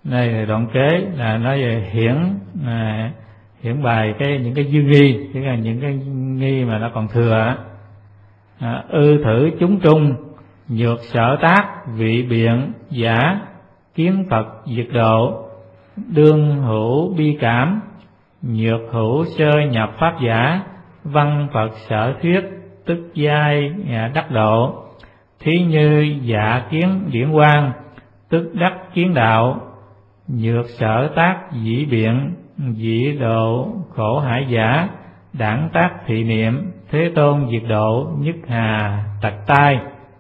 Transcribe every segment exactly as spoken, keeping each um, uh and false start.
Này đoạn kế là nói về hiển à, hiển bài cái những cái dư nghi, tức là những cái nghi mà nó còn thừa. À, ư thử chúng trung nhược sở tác vị biện giả kiến Phật diệt độ đương hữu bi cảm nhược hữu sơ nhập pháp giả văn Phật sở thuyết tức giai đắc độ thí như dạ kiến điển quang tức đắc kiến đạo nhược sở tác dĩ biện dĩ độ khổ hải giả đẳng tác thị niệm thế tôn diệt độ nhất hà tạch tai.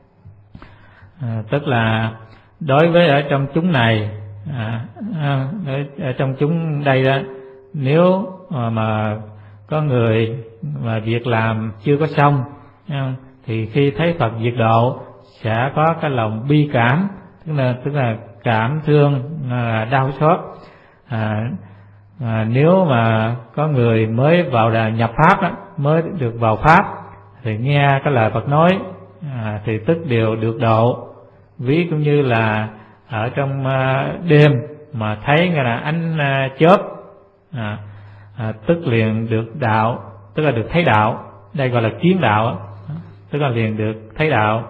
À, tức là đối với ở trong chúng này à, à, ở, ở trong chúng đây đó, nếu mà, mà có người mà việc làm chưa có xong à, thì khi thấy Phật diệt độ sẽ có cái lòng bi cảm, tức là tức là cảm thương, à, đau xót. À, à, nếu mà có người mới vào đà nhập pháp đó, mới được vào pháp thì nghe cái lời Phật nói à, thì tức đều được độ. Ví cũng như là ở trong uh, đêm mà thấy nghe là ánh uh, chớp à, à, tức liền được đạo, tức là được thấy đạo, đây gọi là kiến đạo, tức là liền được thấy đạo.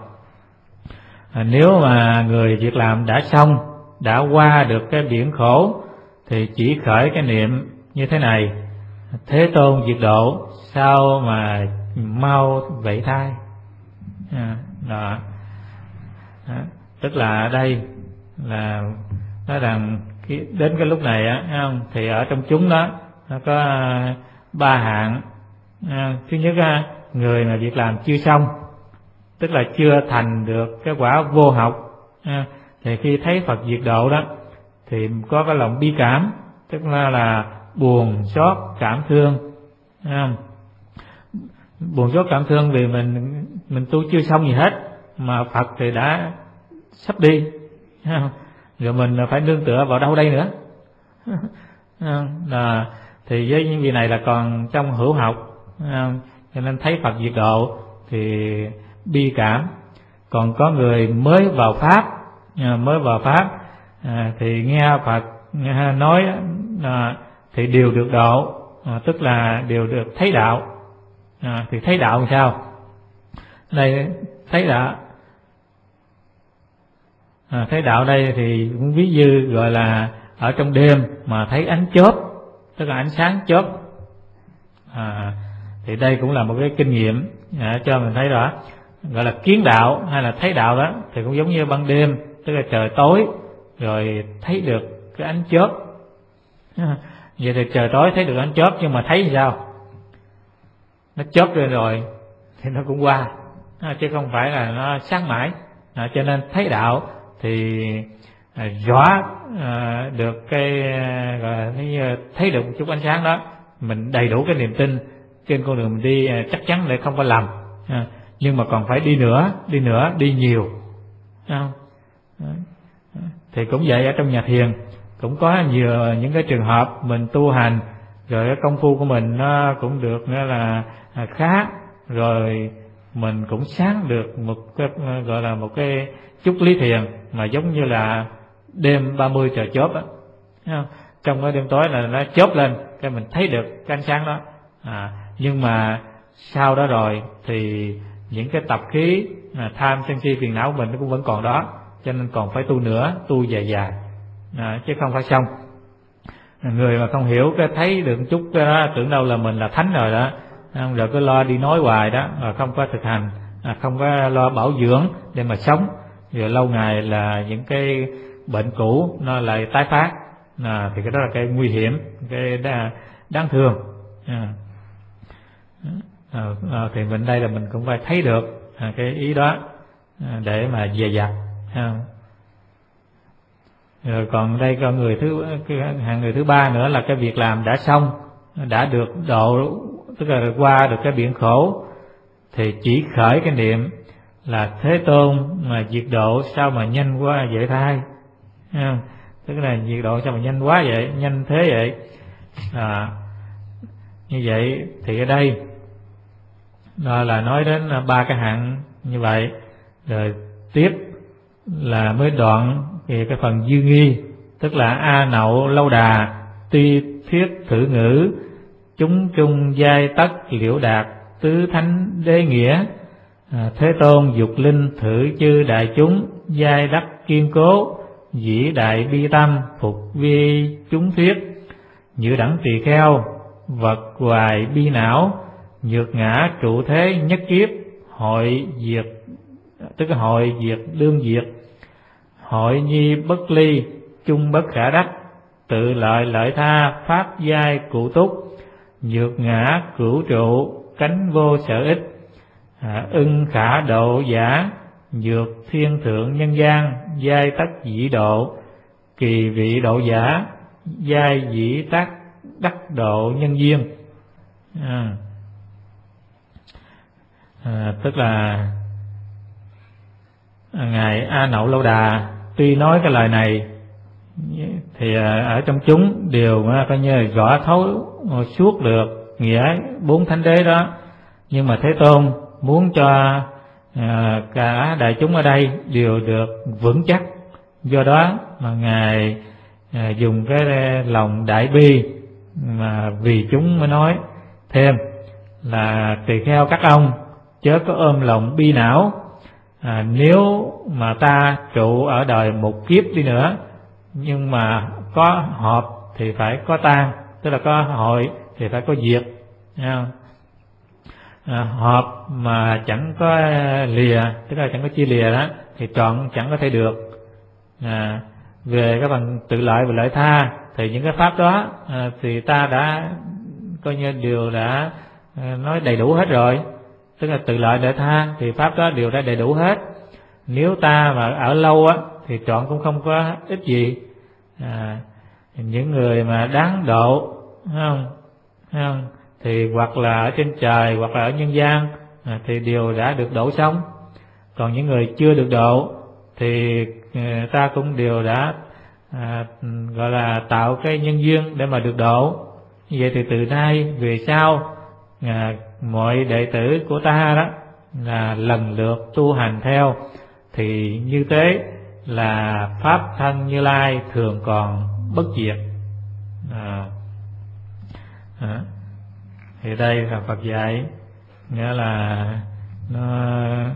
À, nếu mà người việc làm đã xong, đã qua được cái biển khổ thì chỉ khởi cái niệm như thế này: Thế Tôn diệt độ, sao mà mau vậy thai. À, đó. Đó. Tức là ở đây là nói rằng đến cái lúc này á, không? Thì ở trong chúng đó nó có ba hạng. À, thứ nhất á, người mà việc làm chưa xong, tức là chưa thành được cái quả vô học, à, thì khi thấy Phật diệt độ đó thì có cái lòng bi cảm, tức là là buồn xót cảm thương. À, buồn xót cảm thương vì mình mình tu chưa xong gì hết mà Phật thì đã sắp đi, rồi mình phải nương tựa vào đâu đây nữa. À, thì với những vị này là còn trong hữu học, à, cho nên thấy Phật diệt độ thì bi cảm. Còn có người mới vào pháp, à, mới vào pháp à, thì nghe Phật nghe nói à, thì đều được độ, à, tức là đều được thấy đạo. À, thì thấy đạo làm sao? Đây thấy đạo, à, thấy đạo đây thì cũng ví như gọi là ở trong đêm mà thấy ánh chớp, tức là ánh sáng chớp. À, thì đây cũng là một cái kinh nghiệm à, cho mình thấy rõ. Gọi là kiến đạo hay là thấy đạo đó thì cũng giống như ban đêm, tức là trời tối rồi thấy được cái ánh chớp. À, vậy thì trời tối thấy được ánh chớp, nhưng mà thấy sao? Nó chớp lên rồi thì nó cũng qua, à, chứ không phải là nó sáng mãi. À, cho nên thấy đạo thì à, rõ à, được cái gọi là thấy, thấy được một chút ánh sáng đó, mình đầy đủ cái niềm tin trên con đường mình đi, à, chắc chắn để không có lầm. À, nhưng mà còn phải đi nữa, đi nữa, đi nhiều. À, thì cũng vậy, ở trong nhà thiền cũng có nhiều những cái trường hợp mình tu hành rồi cái công phu của mình nó cũng được nghĩa là khá, rồi mình cũng sáng được một cái gọi là một cái chút lý thiền mà giống như là đêm ba mươi trời chớp á, trong cái đêm tối là nó chớp lên cái mình thấy được cái ánh sáng đó. À, nhưng mà sau đó rồi thì những cái tập khí à, tham sân si phiền não của mình nó cũng vẫn còn đó, cho nên còn phải tu nữa, tu dài dài, à, chứ không phải xong. Người mà không hiểu cái thấy được chút cái đó tưởng đâu là mình là thánh rồi đó, rồi cứ lo đi nói hoài đó, rồi không có thực hành, à, không có lo bảo dưỡng để mà sống, rồi lâu ngày là những cái bệnh cũ nó lại tái phát. À, thì cái đó là cái nguy hiểm, cái đáng thương. À, à, à, thì mình đây là mình cũng phải thấy được à, cái ý đó à, để mà dè dặt. À, rồi còn đây con người thứ cái hàng người thứ ba nữa là cái việc làm đã xong, đã được độ, tức là qua được cái biển khổ thì chỉ khởi cái niệm là Thế Tôn mà diệt độ sao mà nhanh quá vậy thay. À, tức là diệt độ sao mà nhanh quá vậy, nhanh thế vậy. À, như vậy thì ở đây đó là nói đến ba cái hạng như vậy. Rồi tiếp là mới đoạn về cái phần dư nghi, tức là A Nậu Lâu Đà tuy thuyết thử ngữ, chúng chung giai tất liễu đạt, tứ thánh đế nghĩa. À, Thế Tôn dục linh thử chư đại chúng, giai đắc kiên cố, dĩ đại bi tâm, phục vi chúng thuyết. Như đẳng tỳ kheo, vật hoài bi não, nhược ngã trụ thế nhất kiếp, hội diệt, tức là hội diệt đương diệt. Hội nhi bất ly, chung bất khả đắc, tự lợi lợi tha, pháp giai cụ túc. Nhược ngã cửu trụ, cánh vô sở ích. À, ưng khả độ giả, nhược thiên thượng nhân gian, giai tất dĩ độ. Kỳ vị độ giả, giai dĩ tác đắc độ nhân duyên. À, à, tức là ngài A Nậu Lâu Đà tuy nói cái lời này thì ở trong chúng đều coi như là rõ thấu suốt được nghĩa bốn thánh đế đó, nhưng mà Thế Tôn muốn cho à, cả đại chúng ở đây đều được vững chắc. Do đó mà ngài à, dùng cái lòng đại bi mà vì chúng mới nói thêm là tỳ kheo các ông chớ có ôm lòng bi não. À, nếu mà ta trụ ở đời một kiếp đi nữa, nhưng mà có hợp thì phải có tan, tức là có hội thì phải có diệt. À, hợp mà chẳng có lìa, tức là chẳng có chia lìa đó, thì trọn chẳng có thể được. À, về các phần tự lợi và lợi tha thì những cái pháp đó à, thì ta đã coi như đều đã à, nói đầy đủ hết rồi. Tức là tự lợi lợi tha thì pháp đó đều đã đầy đủ hết. Nếu ta mà ở lâu á thì trọn cũng không có ích gì. À, những người mà đáng độ, thấy không, thấy không? Thì hoặc là ở trên trời hoặc là ở nhân gian à, thì đều đã được độ xong. Còn những người chưa được độ thì à, ta cũng đều đã à, gọi là tạo cái nhân duyên để mà được độ. Như vậy thì từ nay về sau à, mọi đệ tử của ta đó là lần lượt tu hành theo, thì như thế là pháp thân Như Lai thường còn bất diệt. À, à, thì đây là Phật dạy, nghĩa là nó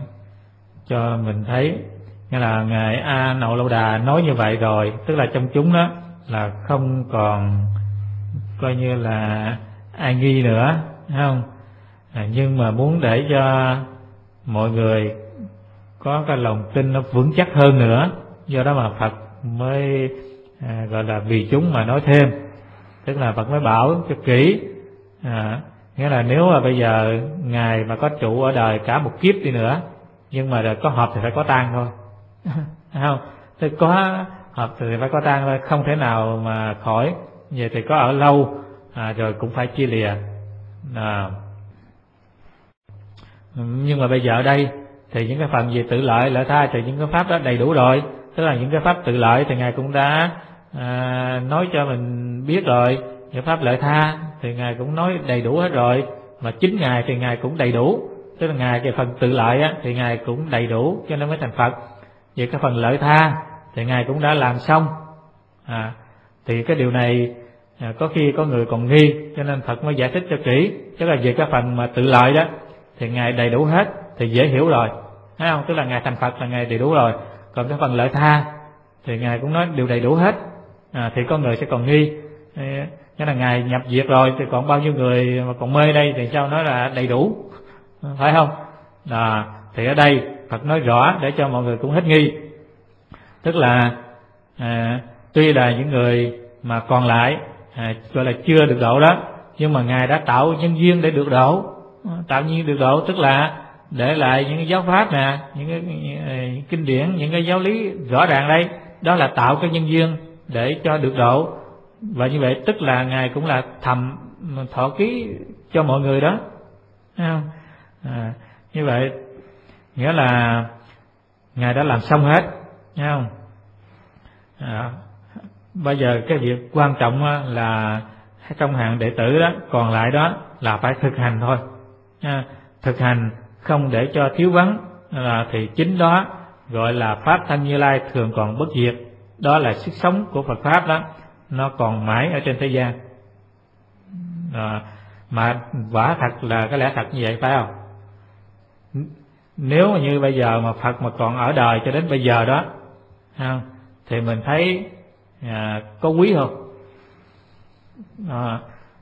cho mình thấy, nghĩa là ngài A Nậu Lâu Đà nói như vậy rồi, tức là trong chúng đó là không còn coi như là ai nghi nữa, thấy không? À, nhưng mà muốn để cho mọi người có cái lòng tin nó vững chắc hơn nữa, do đó mà Phật mới à, gọi là vì chúng mà nói thêm, tức là Phật mới bảo cho kỹ. À, nghĩa là nếu mà bây giờ ngài mà có trụ ở đời cả một kiếp đi nữa, nhưng mà có hợp thì phải có tan thôi, thấy không? Thì có hợp thì phải có tan thôi, không thể nào mà khỏi. Vậy thì có ở lâu à, rồi cũng phải chia lìa. À, nhưng mà bây giờ ở đây thì những cái phần về tự lợi lợi tha thì những cái pháp đó đầy đủ rồi. Tức là những cái pháp tự lợi thì ngài cũng đã à, nói cho mình biết rồi. Những pháp lợi tha thì ngài cũng nói đầy đủ hết rồi, mà chính ngài thì ngài cũng đầy đủ. Tức là ngài cái phần tự lợi á thì ngài cũng đầy đủ cho nên mới thành Phật. Về cái phần lợi tha thì ngài cũng đã làm xong. À, thì cái điều này à, có khi có người còn nghi, cho nên Phật mới giải thích cho kỹ. Tức là về cái phần mà tự lợi đó thì ngài đầy đủ hết thì dễ hiểu rồi, thấy không? Tức là ngài thành Phật là ngài đầy đủ rồi. Còn cái phần lợi tha thì ngài cũng nói đều đầy đủ hết. À, thì có người sẽ còn nghi, nghĩa là ngài nhập diệt rồi thì còn bao nhiêu người mà còn mê đây thì sao nói là đầy đủ, phải không? À, thì ở đây Phật nói rõ để cho mọi người cũng hết nghi. Tức là à, tuy là những người mà còn lại à, gọi là chưa được độ đó, nhưng mà ngài đã tạo nhân duyên để được độ. Tạo nhiên được độ tức là để lại những cái giáo pháp nè, những cái những kinh điển, những cái giáo lý rõ ràng đây, đó là tạo cái nhân duyên để cho được độ. Và như vậy tức là ngài cũng là thầm thọ ký cho mọi người đó, thấy không? À, như vậy nghĩa là ngài đã làm xong hết, thấy không? À, bây giờ cái việc quan trọng là trong hàng đệ tử đó còn lại đó là phải thực hành thôi. À, thực hành không để cho thiếu vắng là thì chính đó gọi là pháp thân Như Lai thường còn bất diệt. đó là sức sống của Phật pháp đó, nó còn mãi ở trên thế gian. À, mà quả thật là cái lẽ thật như vậy, phải không? Nếu như bây giờ mà Phật mà còn ở đời cho đến bây giờ đó, không, thì mình thấy à, có quý không? À,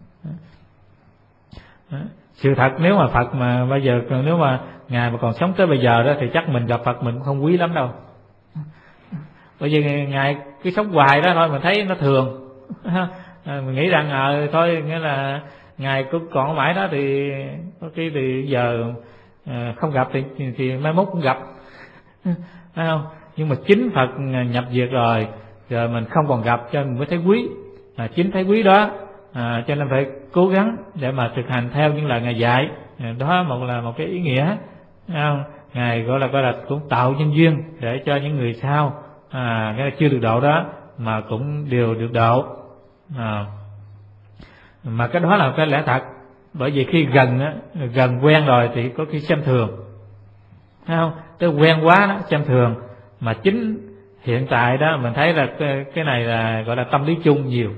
sự thật nếu mà Phật mà bây giờ, nếu mà Ngài mà còn sống tới bây giờ đó thì chắc mình gặp Phật mình cũng không quý lắm đâu. Bởi vì Ngài cứ sống hoài đó thôi, mình thấy nó thường. Mình nghĩ rằng ờ thôi, nghĩa là Ngài cũng còn mãi đó thì có khi thì giờ không gặp thì, thì mai mốt cũng gặp, phải không? Nhưng mà chính Phật nhập diệt rồi, rồi mình không còn gặp cho mình mới thấy quý. À, chính thấy quý đó, à, cho nên phải cố gắng để mà thực hành theo những lời Ngài dạy. À, đó một là một cái ý nghĩa, phải không? Ngài gọi là gọi là cũng tạo nhân duyên để cho những người sau à, cái chưa được độ đó mà cũng đều được độ. À, mà cái đó là cái lẽ thật. Bởi vì khi gần á, gần quen rồi thì có khi xem thường, thấy không? Tới quen quá đó xem thường. Mà chính hiện tại đó mình thấy là cái, cái này là gọi là tâm lý chung nhiều.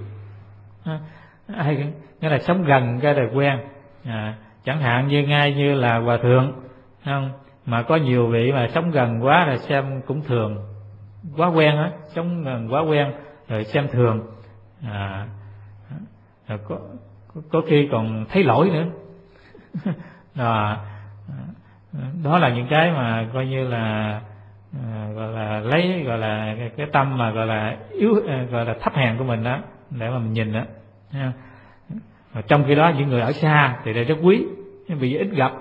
Ai nghĩa là sống gần cái là quen. À, chẳng hạn như ngay như là hòa thượng, không? Mà có nhiều vị mà sống gần quá là xem cũng thường, quá quen á, sống gần quá quen rồi xem thường. À, rồi có có khi còn thấy lỗi nữa. Đó, đó là những cái mà coi như là à, gọi là lấy gọi là cái, cái tâm mà gọi là yếu, gọi là thấp hèn của mình đó để mà mình nhìn đó. Mà trong khi đó những người ở xa thì đây rất quý, nhưng vì ít gặp.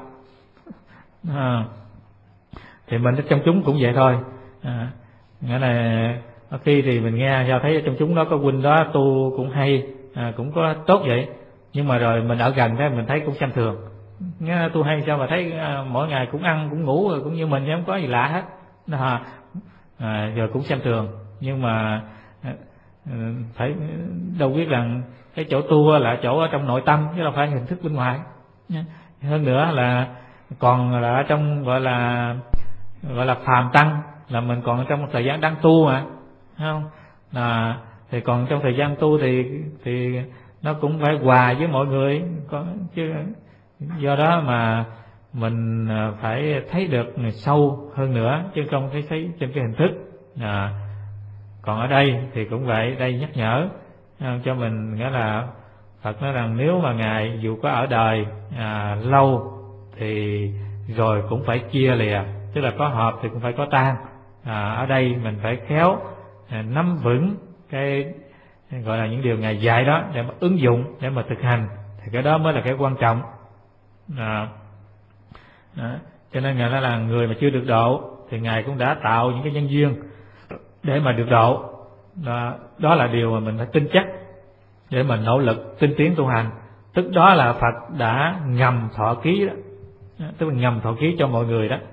À, thì mình ở trong chúng cũng vậy thôi. À, nghĩa là có khi thì mình nghe sao thấy trong chúng đó có huynh đó tu cũng hay, à, cũng có tốt vậy, nhưng mà rồi mình ở gần thế mình thấy cũng xem thường. Nghe tu hay sao mà thấy à, mỗi ngày cũng ăn cũng ngủ rồi cũng như mình, không có gì lạ hết. À, à, rồi cũng xem thường. Nhưng mà à, phải đâu biết rằng cái chỗ tu là chỗ ở trong nội tâm chứ đâu phải hình thức bên ngoài. Hơn nữa là còn là ở trong gọi là gọi là phàm tăng, là mình còn trong một thời gian đang tu mà, không? À, thì còn trong thời gian tu thì thì nó cũng phải hòa với mọi người, có chứ. Do đó mà mình phải thấy được sâu hơn nữa chứ không thấy thấy trên cái hình thức. À, còn ở đây thì cũng vậy, đây nhắc nhở cho mình, nghĩa là Phật nói rằng nếu mà Ngài dù có ở đời à, lâu thì rồi cũng phải chia lìa, tức là có hợp thì cũng phải có tan. À, ở đây mình phải khéo à, nắm vững cái gọi là những điều Ngài dạy đó để mà ứng dụng, để mà thực hành, thì cái đó mới là cái quan trọng. À, đó. Cho nên Ngài nói là người mà chưa được độ thì Ngài cũng đã tạo những cái nhân duyên để mà được độ. Đó, đó là điều mà mình phải tin chắc để mình nỗ lực tinh tiến tu hành. Tức đó là Phật đã ngầm thọ ký đó, tức là ngầm thọ ký cho mọi người đó.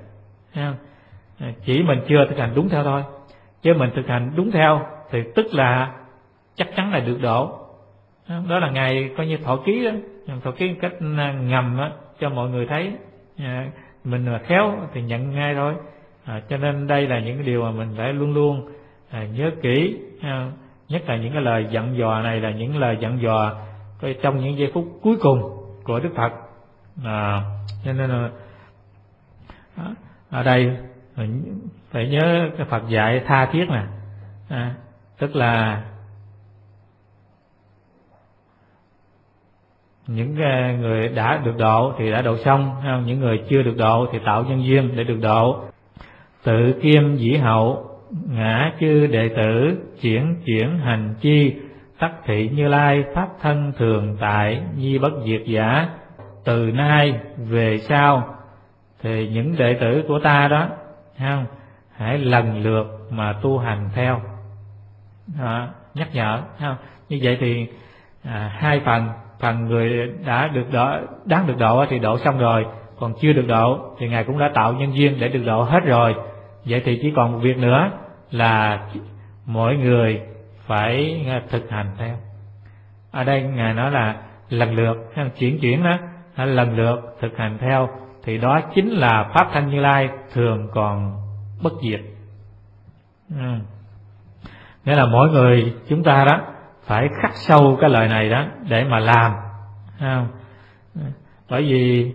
Chỉ mình chưa thực hành đúng theo thôi, chứ mình thực hành đúng theo thì tức là chắc chắn là được độ. Đó là Ngài coi như thọ ký đó, thọ ký một cách ngầm đó, cho mọi người thấy. Mình mà khéo thì nhận ngay thôi. À, cho nên đây là những cái điều mà mình phải luôn luôn à, nhớ kỹ. À, nhất là những cái lời dặn dò này là những lời dặn dò trong những giây phút cuối cùng của Đức Phật. À, cho nên là ở đây mình phải nhớ cái Phật dạy tha thiết nè, à, tức là những người đã được độ thì đã độ xong, những người chưa được độ thì tạo nhân duyên để được độ. Tự kiêm dĩ hậu, ngã chư đệ tử, chuyển chuyển hành chi, tắc thị Như Lai, pháp thân thường tại, nhi bất diệt giả. Từ nay về sau thì những đệ tử của ta đó, không, hãy lần lượt mà tu hành theo. Đó, nhắc nhở, không? Như vậy thì à, hai phần, phần người đã được độ, đáng được độ thì độ xong rồi, còn chưa được độ thì Ngài cũng đã tạo nhân duyên để được độ hết rồi. Vậy thì chỉ còn một việc nữa là mỗi người phải thực hành theo. Ở đây Ngài nói là lần lượt, chuyển chuyển đó, lần lượt thực hành theo, thì đó chính là pháp thân Như Lai thường còn bất diệt. Ừ. Nghĩa là mỗi người chúng ta đó phải khắc sâu cái lời này đó để mà làm, không? Bởi vì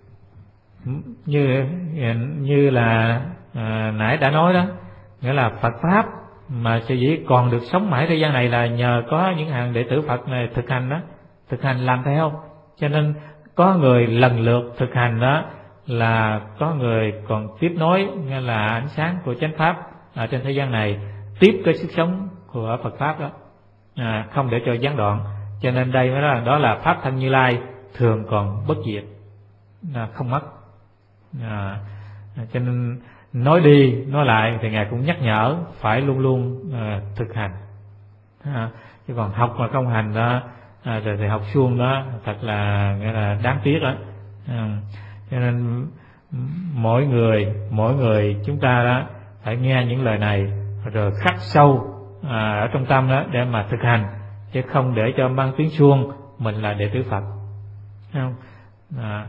như như là à, nãy đã nói đó, nghĩa là Phật pháp mà sở dĩ còn được sống mãi thế gian này là nhờ có những hàng đệ tử Phật này thực hành đó, thực hành làm theo. Cho nên có người lần lượt thực hành đó là có người còn tiếp nối, nghĩa là ánh sáng của chánh pháp ở trên thế gian này, tiếp cái sức sống của Phật pháp đó, à, không để cho gián đoạn. Cho nên đây mới là đó là pháp thân Như Lai thường còn bất diệt, à, không mất. À, cho nên nói đi nói lại thì ngài cũng nhắc nhở phải luôn luôn à, thực hành, à, chứ còn học mà không hành đó à, rồi thì học suông đó thật là nghĩa là đáng tiếc đó. À, cho nên mỗi người mỗi người chúng ta đó phải nghe những lời này rồi khắc sâu à, ở trong tâm đó để mà thực hành, chứ không để cho mang tiếng suông mình là đệ tử Phật, không? À,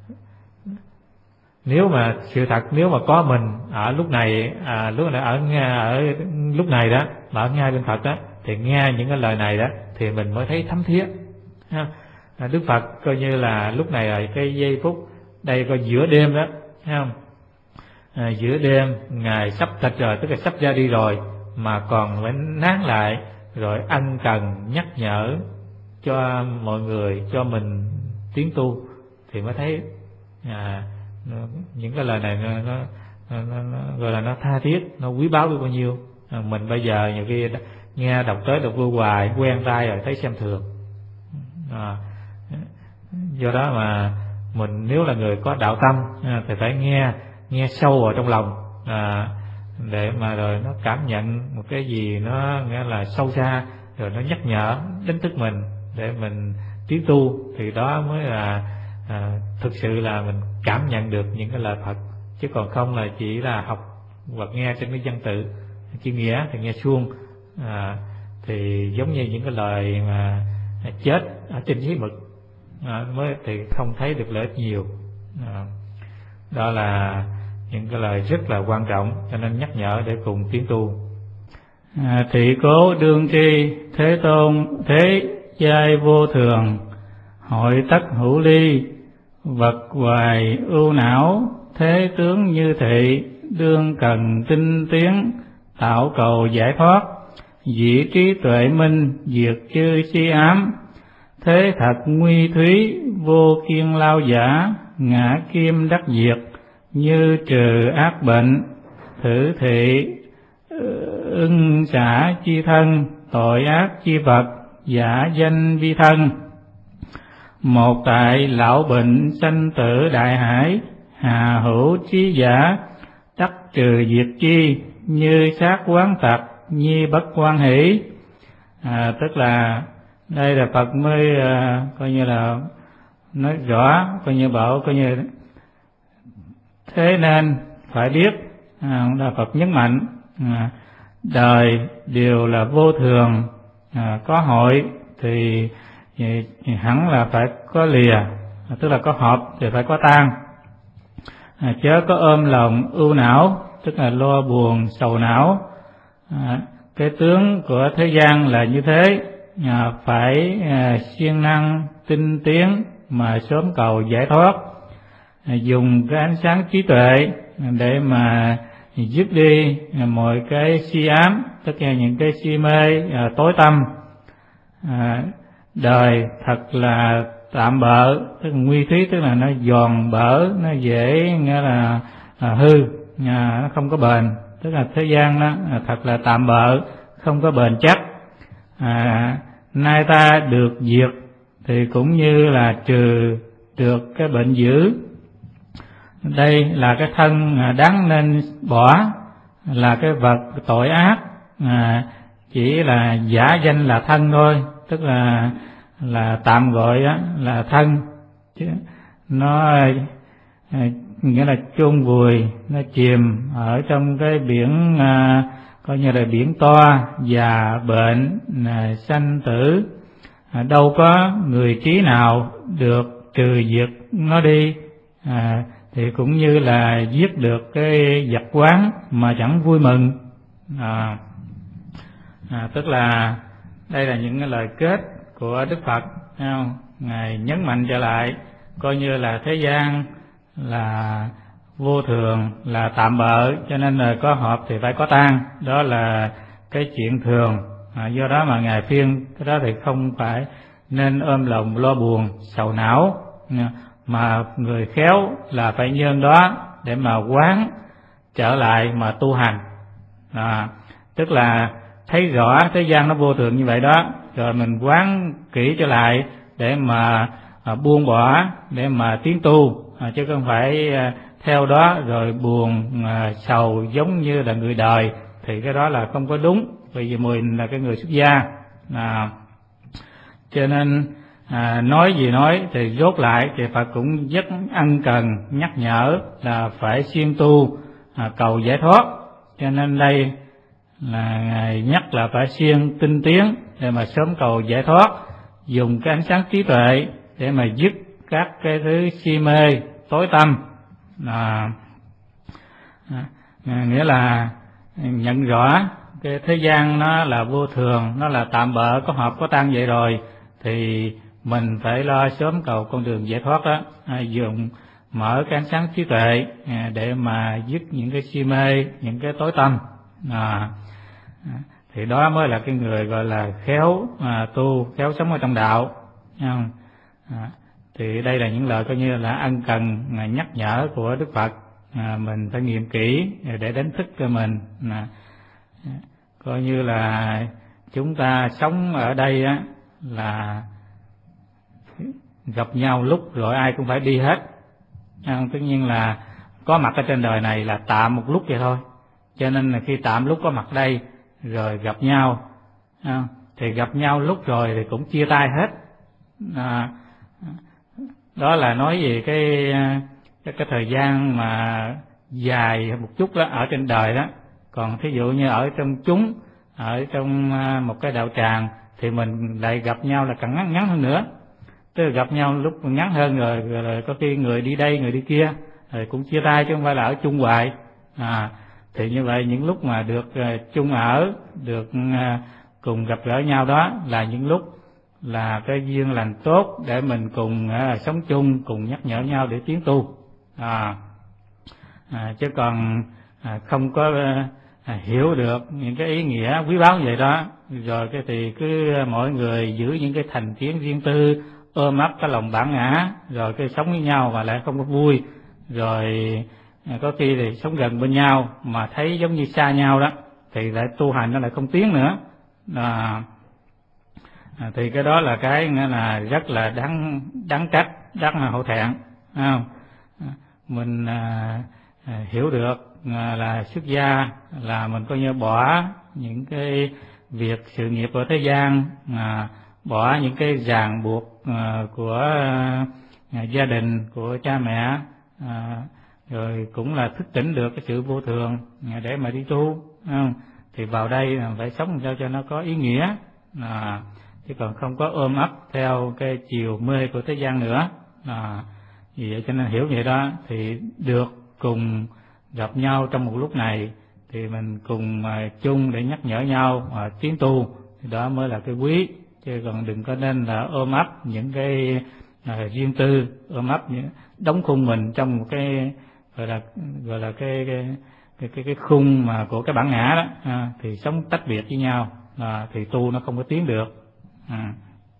nếu mà sự thật nếu mà có mình ở lúc này à, lúc này ở ở lúc này đó mà ở ngay bên Phật đó thì nghe những cái lời này đó thì mình mới thấy thấm thía. À, Đức Phật coi như là lúc này là cái giây phút đây coi giữa đêm đó, thấy không? À, giữa đêm ngài sắp tịch rồi, tức là sắp ra đi rồi mà còn phải nán lại rồi ân cần nhắc nhở cho mọi người, cho mình tiến tu thì mới thấy à, những cái lời này nó, nó, nó, nó, nó gọi là nó tha thiết, nó quý báu biết bao nhiêu. À, mình bây giờ nhiều khi nghe đọc tới đọc lui hoài quen tai rồi thấy xem thường. À, do đó mà mình nếu là người có đạo tâm à, thì phải nghe nghe sâu vào trong lòng à, để mà rồi nó cảm nhận một cái gì nó nghĩa là sâu xa, rồi nó nhắc nhở đánh thức mình để mình tiến tu, thì đó mới là à, thực sự là mình cảm nhận được những cái lời Phật, chứ còn không là chỉ là học hoặc nghe trên cái văn tự chữ nghĩa thì nghe suông à, thì giống như những cái lời mà chết ở trên giấy mực à, mới thì không thấy được lợi ích nhiều. À, đó là những cái lời rất là quan trọng, cho nên nhắc nhở để cùng tiến tu. À, thị cố đương tri Thế Tôn thế giai vô thường, hội tất hữu ly, vật hoài ưu não, thế tướng như thị, đương cần tinh tiến, tạo cầu giải thoát, dĩ trí tuệ minh, diệt chư si ám, thế thật nguy thúy, vô kiên lao giả, ngã kim đắc diệt, như trừ ác bệnh, thử thị ưng xả chi thân, tội ác chi vật, giả danh vi thân. Một tại lão bệnh sanh tử đại hải, hà hữu trí giả, đắc trừ diệt chi, như sát quán tặc, nhi bất quan hỷ. À, tức là đây là Phật mới à, coi như là nói rõ, coi như bảo coi như thế nên phải biết à, là Phật nhấn mạnh à, đời đều là vô thường, à, có hội thì, thì, thì hẳn là phải có lìa, à, tức là có hợp thì phải có tan, à, chớ có ôm lòng ưu não, tức là lo buồn sầu não. À, cái tướng của thế gian là như thế, à, phải à, siêng năng tinh tiến mà sớm cầu giải thoát, à, dùng cái ánh sáng trí tuệ để mà dứt đi mọi cái si ám, tất cả những cái si mê à, tối tâm. À, đời thật là tạm bợ, tức là nguy thúy, tức là nó giòn bở, nó dễ nghĩa là à, hư, à, nó không có bền, tức là thế gian đó à, thật là tạm bợ, không có bền chắc. À, nay ta được diệt thì cũng như là trừ được cái bệnh dữ. Đây là cái thân đáng nên bỏ, là cái vật tội ác, à, chỉ là giả danh là thân thôi, tức là là tạm gọi đó là thân, chứ nó à, nghĩa là chôn vùi, nó chìm ở trong cái biển à, coi như là biển to, già bệnh à, sanh tử, à, đâu có người trí nào được trừ diệt nó đi, à, thì cũng như là giết được cái vật quán mà chẳng vui mừng. À, à, tức là đây là những cái lời kết của Đức Phật, thấy không? Ngài nhấn mạnh trở lại, coi như là thế gian là vô thường, là tạm bợ, cho nên là có hợp thì phải có tan, đó là cái chuyện thường. À, do đó mà Ngài khuyên cái đó thì không phải nên ôm lòng lo buồn sầu não, mà người khéo là phải nhân đó để mà quán trở lại mà tu hành. À, tức là thấy rõ thế gian nó vô thường như vậy đó, rồi mình quán kỹ trở lại để mà à, buông bỏ, để mà tiến tu, à, chứ không phải à, theo đó rồi buồn à, sầu giống như là người đời, thì cái đó là không có đúng, bởi vì mình là cái người xuất gia. À, cho nên à, nói gì nói thì rốt lại thì Phật cũng rất ân cần nhắc nhở là phải siêng tu à, cầu giải thoát. Cho nên đây là Ngài nhắc là phải siêng tinh tiến để mà sớm cầu giải thoát, dùng cái ánh sáng trí tuệ để mà dứt các cái thứ si mê tối tăm. À, à, nghĩa là nhận rõ cái thế gian nó là vô thường, nó là tạm bợ, có hợp có tan vậy rồi, thì mình phải lo sớm cầu con đường giải thoát đó, à, dùng mở cái ánh sáng trí tuệ à, để mà dứt những cái si mê, những cái tối tăm. À, thì đó mới là cái người gọi là khéo à, tu, khéo sống ở trong đạo. À, thì đây là những lời coi như là ân cần à, nhắc nhở của Đức Phật, à, mình phải nghiệm kỹ để đánh thức cho mình. À, coi như là chúng ta sống ở đây á là gặp nhau lúc rồi ai cũng phải đi hết. À, tất nhiên là có mặt ở trên đời này là tạm một lúc vậy thôi, cho nên là khi tạm lúc có mặt đây rồi gặp nhau à, thì gặp nhau lúc rồi thì cũng chia tay hết. À, đó là nói về cái cái, cái thời gian mà dài một chút đó ở trên đời đó. Còn thí dụ như ở trong chúng, ở trong một cái đạo tràng thì mình lại gặp nhau là càng ngắn ngắn hơn nữa, tức là gặp nhau lúc ngắn hơn rồi, rồi, rồi có khi người đi đây người đi kia rồi cũng chia tay, chứ không phải là ở chung hoài. À, thì như vậy những lúc mà được uh, chung ở, được uh, cùng gặp gỡ nhau đó là những lúc là cái duyên lành tốt để mình cùng uh, sống chung, cùng nhắc nhở nhau để tiến tu. À, à, chứ còn à, không có uh, à, hiểu được những cái ý nghĩa quý báu vậy đó, rồi cái thì cứ mỗi người giữ những cái thành kiến riêng tư, ôm ấp cái lòng bản ngã, rồi cái sống với nhau mà lại không có vui, rồi có khi thì sống gần bên nhau mà thấy giống như xa nhau đó, thì lại tu hành nó lại không tiến nữa. À, à, thì cái đó là cái nghĩa là rất là đáng đáng trách, đáng là hổ thẹn. Không? À, mình à, à, hiểu được à, là xuất gia là mình coi như bỏ những cái việc sự nghiệp ở thế gian, à, bỏ những cái ràng buộc à, của à, gia đình, của cha mẹ, à, rồi cũng là thức tỉnh được cái sự vô thường để mà đi tu. Không? Thì vào đây phải sống sao cho nó có ý nghĩa, à, chứ còn không có ôm ấp theo cái chiều mê của thế gian nữa. À, vì vậy cho nên hiểu vậy đó thì được cùng gặp nhau trong một lúc này, thì mình cùng uh, chung để nhắc nhở nhau uh, tiến tu, thì đó mới là cái quý, chứ còn đừng có nên là ôm ấp những cái uh, riêng tư, ôm ấp những đóng khung mình trong một cái gọi là gọi là cái cái cái cái, cái khung mà của cái bản ngã đó, à, thì sống tách biệt với nhau, à, thì tu nó không có tiến được. À,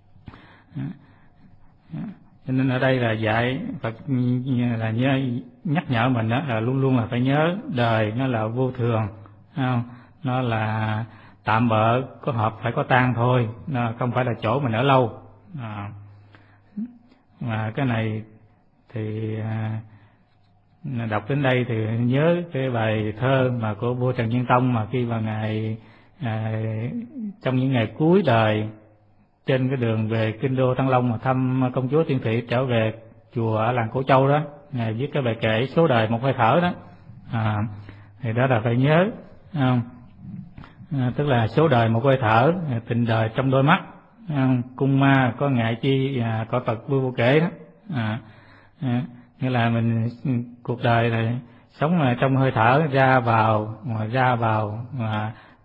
cho nên ở đây là dạy Phật là nhớ nhắc nhở mình đó là luôn luôn là phải nhớ đời nó là vô thường, không? Nó là tạm bợ, có hợp phải có tan thôi, nó không phải là chỗ mình ở lâu. À, mà cái này thì à, đọc đến đây thì nhớ cái bài thơ mà của vua Trần Nhân Tông, mà khi mà ngài à, trong những ngày cuối đời trên cái đường về kinh đô Thăng Long mà thăm công chúa Tiên Thị trở về chùa ở làng Cổ Châu đó, ngài viết cái bài kệ số đời một hơi thở đó. À, thì đó là phải nhớ, không? À, tức là số đời một hơi thở, tình đời trong đôi mắt, không? Cung ma có ngại chi à, có Phật vui vô kể đó. À, à, nghĩa là mình cuộc đời này sống trong hơi thở, ra vào ra vào, mà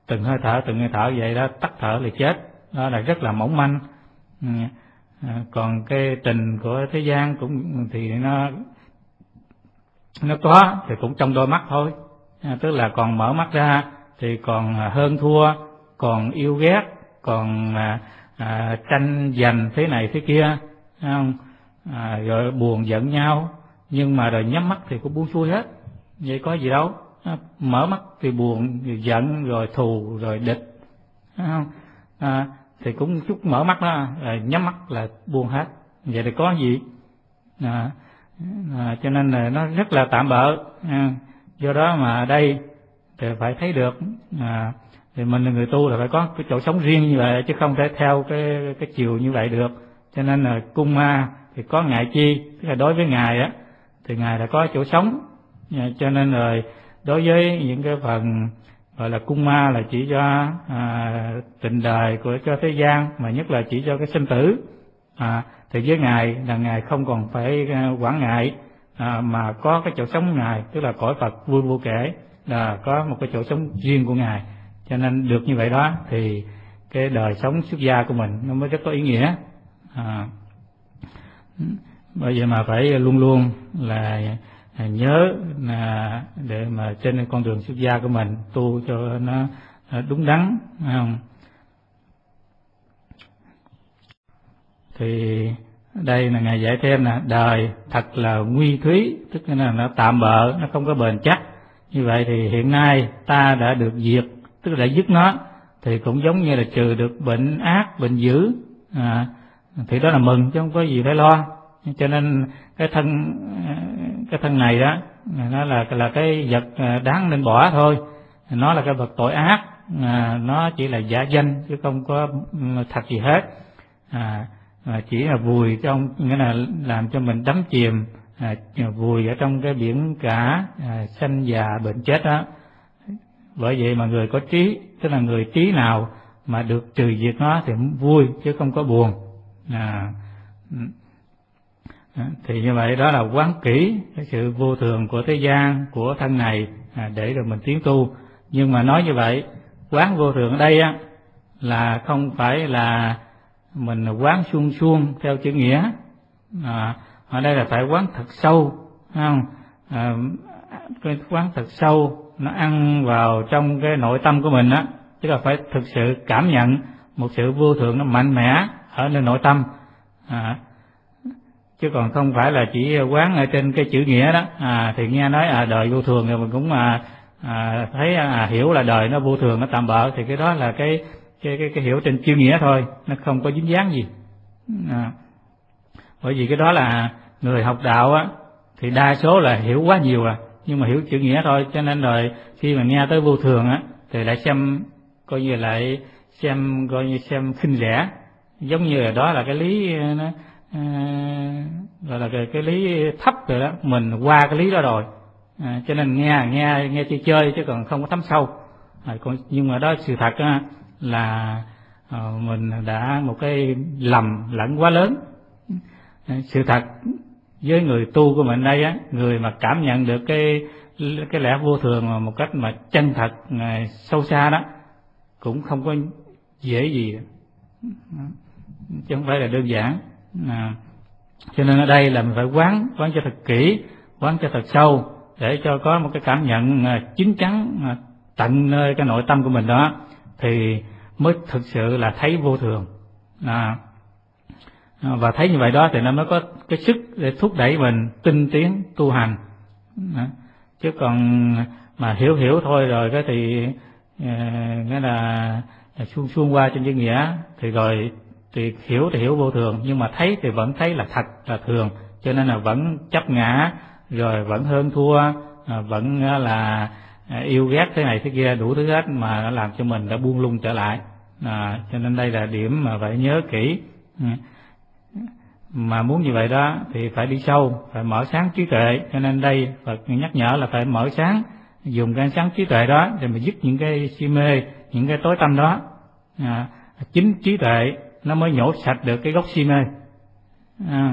từng hơi thở từng hơi thở vậy đó, tắt thở là chết, đó là rất là mỏng manh. À, còn cái tình của thế gian cũng thì nó nó có thì cũng trong đôi mắt thôi, à, tức là còn mở mắt ra thì còn hơn thua, còn yêu ghét, còn à, à, tranh giành thế này thế kia, không? À, rồi buồn giận nhau, nhưng mà rồi nhắm mắt thì cũng buông xuôi hết, vậy có gì đâu. À, mở mắt thì buồn, rồi giận, rồi thù, rồi địch, không? À, thì cũng chút mở mắt đó, rồi nhắm mắt là buông hết, vậy thì có gì. À, à, cho nên là nó rất là tạm bợ. À, do đó mà ở đây thì phải thấy được, à, thì mình là người tu là phải có cái chỗ sống riêng như vậy, chứ không thể theo cái cái chiều như vậy được. Cho nên là cung ma thì có ngại chi, tức là đối với ngài á thì ngài đã có chỗ sống. À, cho nên rồi đối với những cái phần gọi là cung ma là chỉ cho à, tình đời của cho thế gian, mà nhất là chỉ cho cái sinh tử. À, thì với ngài là ngài không còn phải quản ngại, à, mà có cái chỗ sống ngài, tức là cõi Phật vui vô kể, là có một cái chỗ sống riêng của ngài. Cho nên được như vậy đó thì cái đời sống xuất gia của mình nó mới rất có ý nghĩa. À, bởi vậy mà phải luôn luôn là nhớ là để mà trên con đường xuất gia của mình tu cho nó đúng đắn, không? Thì đây là ngài dạy thêm là đời thật là nguy thúy, tức là nó tạm bợ, nó không có bền chắc. Như vậy thì hiện nay ta đã được diệt, tức là đã dứt nó, thì cũng giống như là trừ được bệnh ác, bệnh dữ, à, thì đó là mừng chứ không có gì phải lo. Cho nên cái thân cái thân này đó nó là là cái vật đáng nên bỏ thôi, nó là cái vật tội ác, à, nó chỉ là giả danh chứ không có thật gì hết. À, à, chỉ là vùi trong, nghĩa là làm cho mình đắm chìm, à, vùi ở trong cái biển cả à, sanh già bệnh chết đó. Bởi vậy mà người có trí, tức là người trí nào mà được trừ diệt nó thì vui chứ không có buồn. À, thì như vậy đó là quán kỹ cái sự vô thường của thế gian, của thân này, à, để rồi mình tiến tu. Nhưng mà nói như vậy, quán vô thường ở đây á là không phải là mình quán suông suông theo chữ nghĩa, à, ở đây là phải quán thật sâu, không? À, cái quán thật sâu nó ăn vào trong cái nội tâm của mình á, tức là phải thực sự cảm nhận một sự vô thường nó mạnh mẽ ở nơi nội tâm, à, chứ còn không phải là chỉ quán ở trên cái chữ nghĩa đó. À, thì nghe nói à đời vô thường rồi mình cũng à, à, thấy à, hiểu là đời nó vô thường, nó tạm bợ, thì cái đó là cái cái cái, cái hiểu trên chữ nghĩa thôi, nó không có dính dáng gì. À, bởi vì cái đó là người học đạo á thì đa số là hiểu quá nhiều à, nhưng mà hiểu chữ nghĩa thôi, cho nên rồi khi mà nghe tới vô thường á thì lại xem coi như lại xem coi như xem khinh rẻ, giống như là đó là cái lý nó à, gọi là cái, cái lý thấp rồi đó, mình qua cái lý đó rồi, à, cho nên nghe nghe nghe chơi chơi chứ còn không có thấm sâu. À, còn nhưng mà đó sự thật á, là à, mình đã một cái lầm lẫn quá lớn. À, sự thật với người tu của mình đây á, người mà cảm nhận được cái cái lẽ vô thường mà một cách mà chân thật à, sâu xa đó cũng không có dễ gì, chứ không phải là đơn giản. À, cho nên ở đây là mình phải quán quán cho thật kỹ, quán cho thật sâu để cho có một cái cảm nhận à, chín chắn à, tận nơi cái nội tâm của mình đó, thì mới thực sự là thấy vô thường. À, và thấy như vậy đó thì nó mới có cái sức để thúc đẩy mình tinh tiến tu hành. À, chứ còn mà hiểu hiểu thôi rồi cái thì à, nghĩa là suông suông qua trên chữ nghĩa, thì rồi thì hiểu thì hiểu vô thường, nhưng mà thấy thì vẫn thấy là thật là thường, cho nên là vẫn chấp ngã, rồi vẫn hơn thua, à, vẫn là yêu ghét thế này thế kia đủ thứ hết, mà nó làm cho mình đã buông lung trở lại. À, cho nên đây là điểm mà phải nhớ kỹ. Mà muốn như vậy đó thì phải đi sâu, phải mở sáng trí tuệ. Cho nên đây Phật nhắc nhở là phải mở sáng, dùng cái sáng trí tuệ đó để mà dứt những cái si mê, những cái tối tâm đó. À, chính trí tuệ nó mới nhổ sạch được cái gốc si mê. À,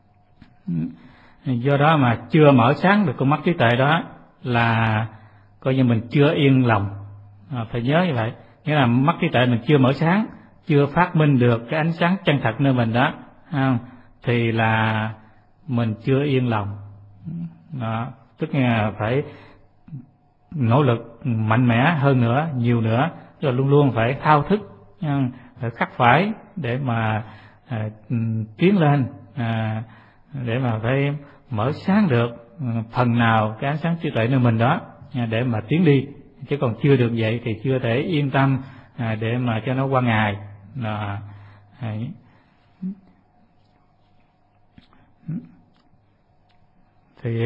do đó mà chưa mở sáng được con mắt trí tuệ đó là coi như mình chưa yên lòng. À, phải nhớ như vậy, nghĩa là mắt trí tuệ mình chưa mở sáng, chưa phát minh được cái ánh sáng chân thật nơi mình đó, không? Thì là mình chưa yên lòng. Đó, tức là phải nỗ lực mạnh mẽ hơn nữa, nhiều nữa, rồi luôn luôn phải thao thức, phải khắc phải để mà à, tiến lên, à, để mà phải mở sáng được phần nào cái ánh sáng trí tuệ nơi mình đó, để mà tiến đi. Chứ còn chưa được vậy thì chưa thể yên tâm à, để mà cho nó qua ngày. À, à, thì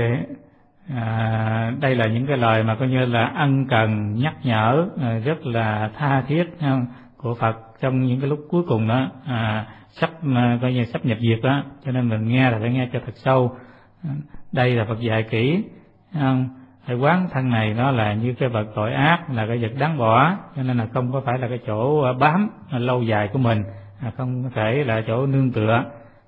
à, đây là những cái lời mà coi như là ân cần nhắc nhở à, rất là tha thiết không? Của Phật trong những cái lúc cuối cùng đó, à, sắp à, coi như sắp nhập diệt đó, cho nên mình nghe là phải nghe cho thật sâu. Đây là Phật dạy kỹ, không? Phải quán thân này nó là như cái vật tội ác, là cái vật đáng bỏ, cho nên là không có phải là cái chỗ bám lâu dài của mình, không có thể là chỗ nương tựa.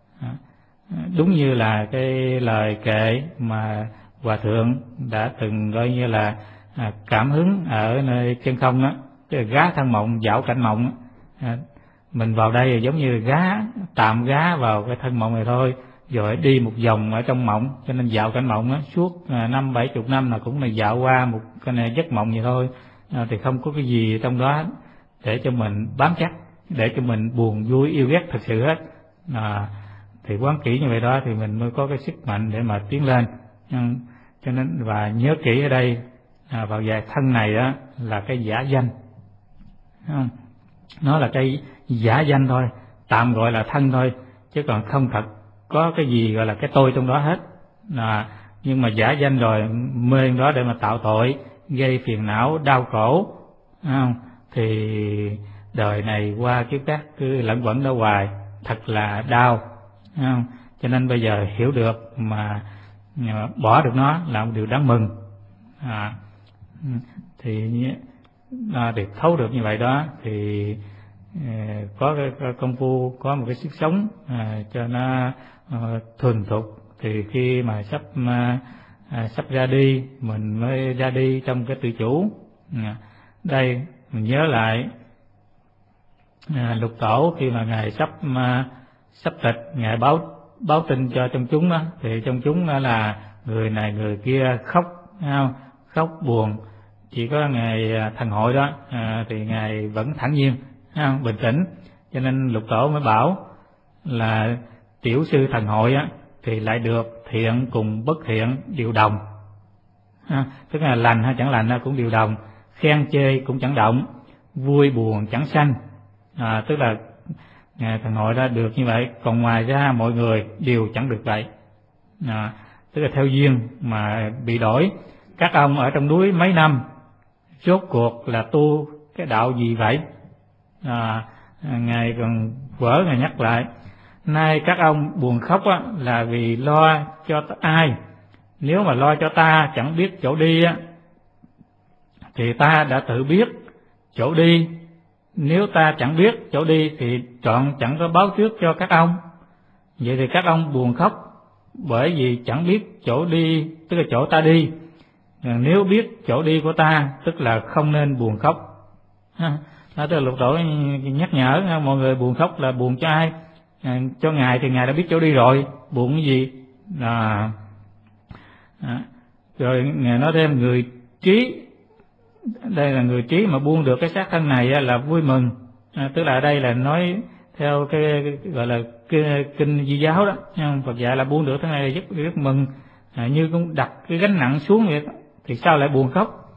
Đúng như là cái lời kệ mà Hòa Thượng đã từng gọi như là cảm hứng ở nơi chân không đó, cái gá thân mộng dạo cảnh mộng. Mình vào đây giống như gá, tạm gá vào cái thân mộng này thôi, rồi đi một vòng ở trong mộng, cho nên dạo cảnh mộng á, suốt năm bảy chục năm là cũng là dạo qua một cái này giấc mộng vậy thôi, à, thì không có cái gì trong đó để cho mình bám chắc, để cho mình buồn vui yêu ghét thật sự hết. À, thì quán kỹ như vậy đó thì mình mới có cái sức mạnh để mà tiến lên. À, cho nên và nhớ kỹ ở đây à, vào vài thân này đó là cái giả danh, à, nó là cái giả danh thôi, tạm gọi là thân thôi, chứ còn không thật có cái gì gọi là cái tôi trong đó hết. À, nhưng mà giả danh rồi mê đó để mà tạo tội, gây phiền não đau khổ, không? Thì đời này qua kiếp khác cứ lẫn quẩn đó hoài, thật là đau, không? Cho nên bây giờ hiểu được mà, mà bỏ được nó là một điều đáng mừng. À, thì à, để thấu được như vậy đó thì à, có cái, cái công phu, có một cái sức sống à, cho nó à, thuần thục, thì khi mà sắp à, à, sắp ra đi mình mới ra đi trong cái tự chủ. À, đây mình nhớ lại à, Lục Tổ khi mà ngài sắp à, sắp tịch, ngài báo báo tin cho trong chúng đó, thì trong chúng đó là người này người kia khóc, không? Khóc buồn, chỉ có ngài Thần Hội đó à, thì ngài vẫn thản nhiên, không? Bình tĩnh. Cho nên Lục Tổ mới bảo là tiểu sư Thần Hội á thì lại được thiện cùng bất thiện đều đồng, à, tức là lành hay chẳng lành cũng đều đồng, khen chê cũng chẳng động, vui buồn chẳng sanh. À, tức là ngài Thần Hội đã được như vậy, còn ngoài ra mọi người đều chẳng được vậy. À, tức là theo duyên mà bị đổi. Các ông ở trong núi mấy năm, rốt cuộc là tu cái đạo gì vậy? À, ngài còn vỡ ngài nhắc lại, nay các ông buồn khóc á, là vì lo cho ai? Nếu mà lo cho ta chẳng biết chỗ đi á, thì ta đã tự biết chỗ đi. Nếu ta chẳng biết chỗ đi thì trọn chẳng có báo trước cho các ông. Vậy thì các ông buồn khóc bởi vì chẳng biết chỗ đi, tức là chỗ ta đi. Nếu biết chỗ đi của ta, tức là không nên buồn khóc. Đó, tức là Lục Tổ nhắc nhở mọi người buồn khóc là buồn cho ai? À, cho ngài thì ngài đã biết chỗ đi rồi, buồn cái gì? À, à, rồi ngài nói thêm người trí, đây là người trí mà buông được cái xác thân này là vui mừng. À, tức là ở đây là nói theo cái, cái gọi là cái, kinh Di giáo đó, Phật dạy là buông được thế này là rất rất mừng, à, như cũng đặt cái gánh nặng xuống vậy, thì sao lại buồn khóc?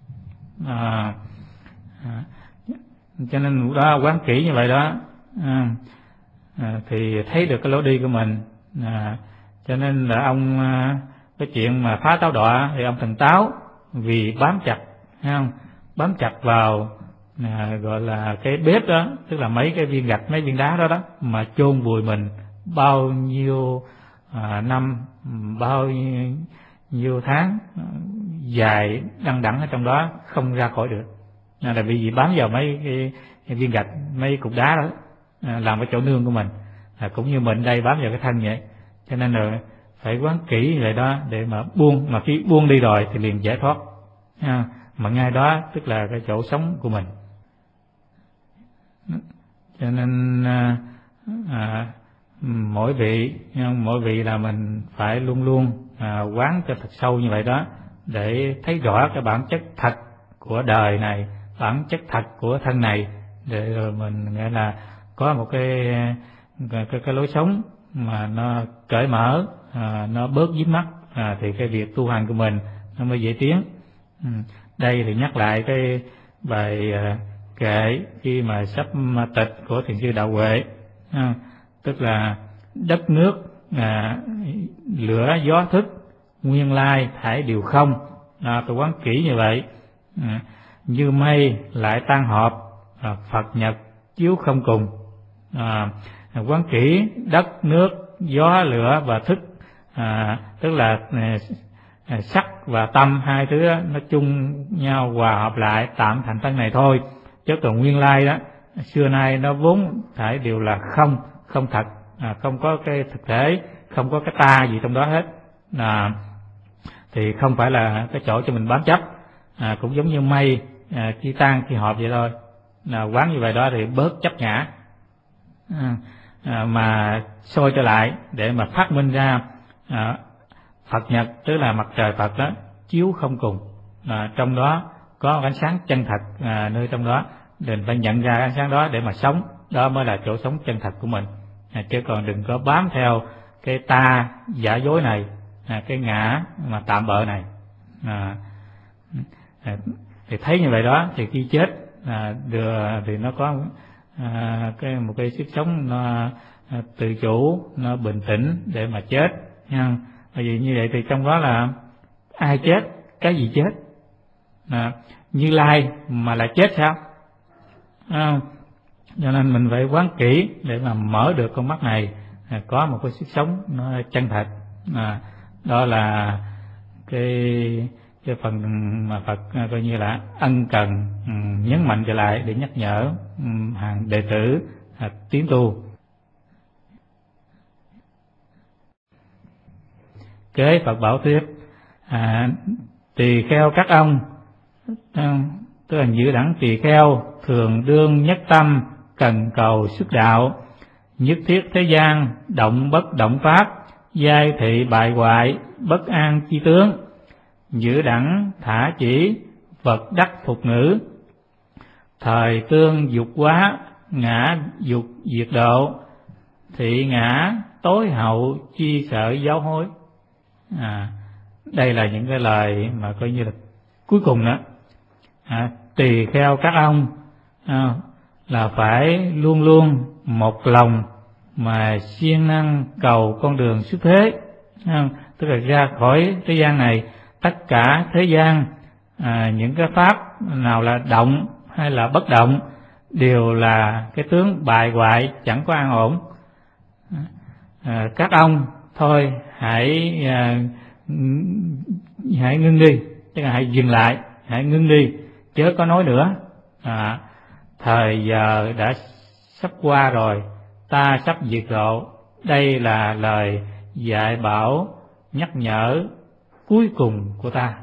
À, à, cho nên đó quán kỹ như vậy đó, à, à, thì thấy được cái lối đi của mình. À, cho nên là ông cái chuyện mà phá táo đọa thì ông Thần Táo vì bám chặt, thấy không? Bám chặt vào à, gọi là cái bếp đó, tức là mấy cái viên gạch, mấy viên đá đó đó, mà chôn vùi mình bao nhiêu à, năm, bao nhiêu, nhiêu tháng dài đằng đẵng ở trong đó không ra khỏi được, à, là vì bám vào mấy cái, cái viên gạch, mấy cục đá đó, à, làm cái chỗ nương của mình. À, cũng như mình đây bám vào cái thân vậy, cho nên là phải quán kỹ vậy đó để mà buông, mà khi buông đi rồi thì liền giải thoát. À, mà ngay đó tức là cái chỗ sống của mình. Cho nên à, à, mỗi vị mỗi vị là mình phải luôn luôn à, quán cho thật sâu như vậy đó, để thấy rõ cái bản chất thật của đời này, bản chất thật của thân này, để rồi mình nghĩa là có một cái cái, cái, cái lối sống mà nó cởi mở, à, nó bớt dính mắc, à, thì cái việc tu hành của mình nó mới dễ tiến. Ừ. Đây thì nhắc lại cái bài à, kệ khi mà sắp tịch của thiền sư Đạo Huệ, à, tức là đất nước, à, lửa gió thức, nguyên lai thải đều không. À, tôi quán kỹ như vậy. À, như mây lại tan họp, à, Phật nhật chiếu không cùng. À, quán kỹ đất nước gió lửa và thức, à, tức là à, sắc và tâm, hai thứ đó, nó chung nhau hòa hợp lại tạm thành thân này thôi, chứ còn nguyên lai đó xưa nay nó vốn thải đều là không, không thật, à, không có cái thực thể, không có cái ta gì trong đó hết, à, thì không phải là cái chỗ cho mình bám chấp. À, cũng giống như mây, à, khi tan khi hợp vậy thôi, là quán như vậy đó thì bớt chấp ngã, à, à, mà soi trở lại để mà phát minh ra à, Phật nhật, tức là mặt trời Phật đó chiếu không cùng, à, trong đó có ánh sáng chân thật, à, nơi trong đó mình phải nhận ra ánh sáng đó để mà sống, đó mới là chỗ sống chân thật của mình, à, chứ còn đừng có bám theo cái ta giả dối này, à, cái ngã mà tạm bợ này, à, à, thì thấy như vậy đó thì khi chết à, đưa, thì nó có à, cái một cái sức sống nó à, tự chủ, nó bình tĩnh để mà chết nha. Bởi vì như vậy thì trong đó là ai chết, cái gì chết, à, Như Lai mà lại chết sao? À, cho nên mình phải quán kỹ để mà mở được con mắt này, à, có một cái sức sống nó chân thật, à, đó là cái cái phần mà Phật coi như là ân cần um, nhấn mạnh trở lại để nhắc nhở um, hàng đệ tử à, tiến tu. Kế Phật bảo tiếp, à, tỳ kheo các ông, à, tức là giữ đẳng tỳ kheo thường đương nhất tâm cần cầu xuất đạo, nhất thiết thế gian động bất động pháp, giai thị bại hoại bất an chi tướng, giữ đẳng thả chỉ vật đắc phục ngữ, thời tương dục quá ngã dục diệt độ, thị ngã tối hậu chi sợ giáo hối. À, đây là những cái lời mà coi như là cuối cùng đó, à, tỳ kheo các ông à, là phải luôn luôn một lòng mà siêng năng cầu con đường xuất thế, à, tức là ra khỏi thế gian này. Tất cả thế gian, à, những cái pháp nào là động hay là bất động đều là cái tướng bại hoại, chẳng có an ổn. À, các ông thôi hãy à, hãy ngưng đi, tức là hãy dừng lại, hãy ngưng đi, chớ có nói nữa. À, thời giờ đã sắp qua rồi, ta sắp diệt độ. Đây là lời dạy bảo nhắc nhở cuối cùng của ta.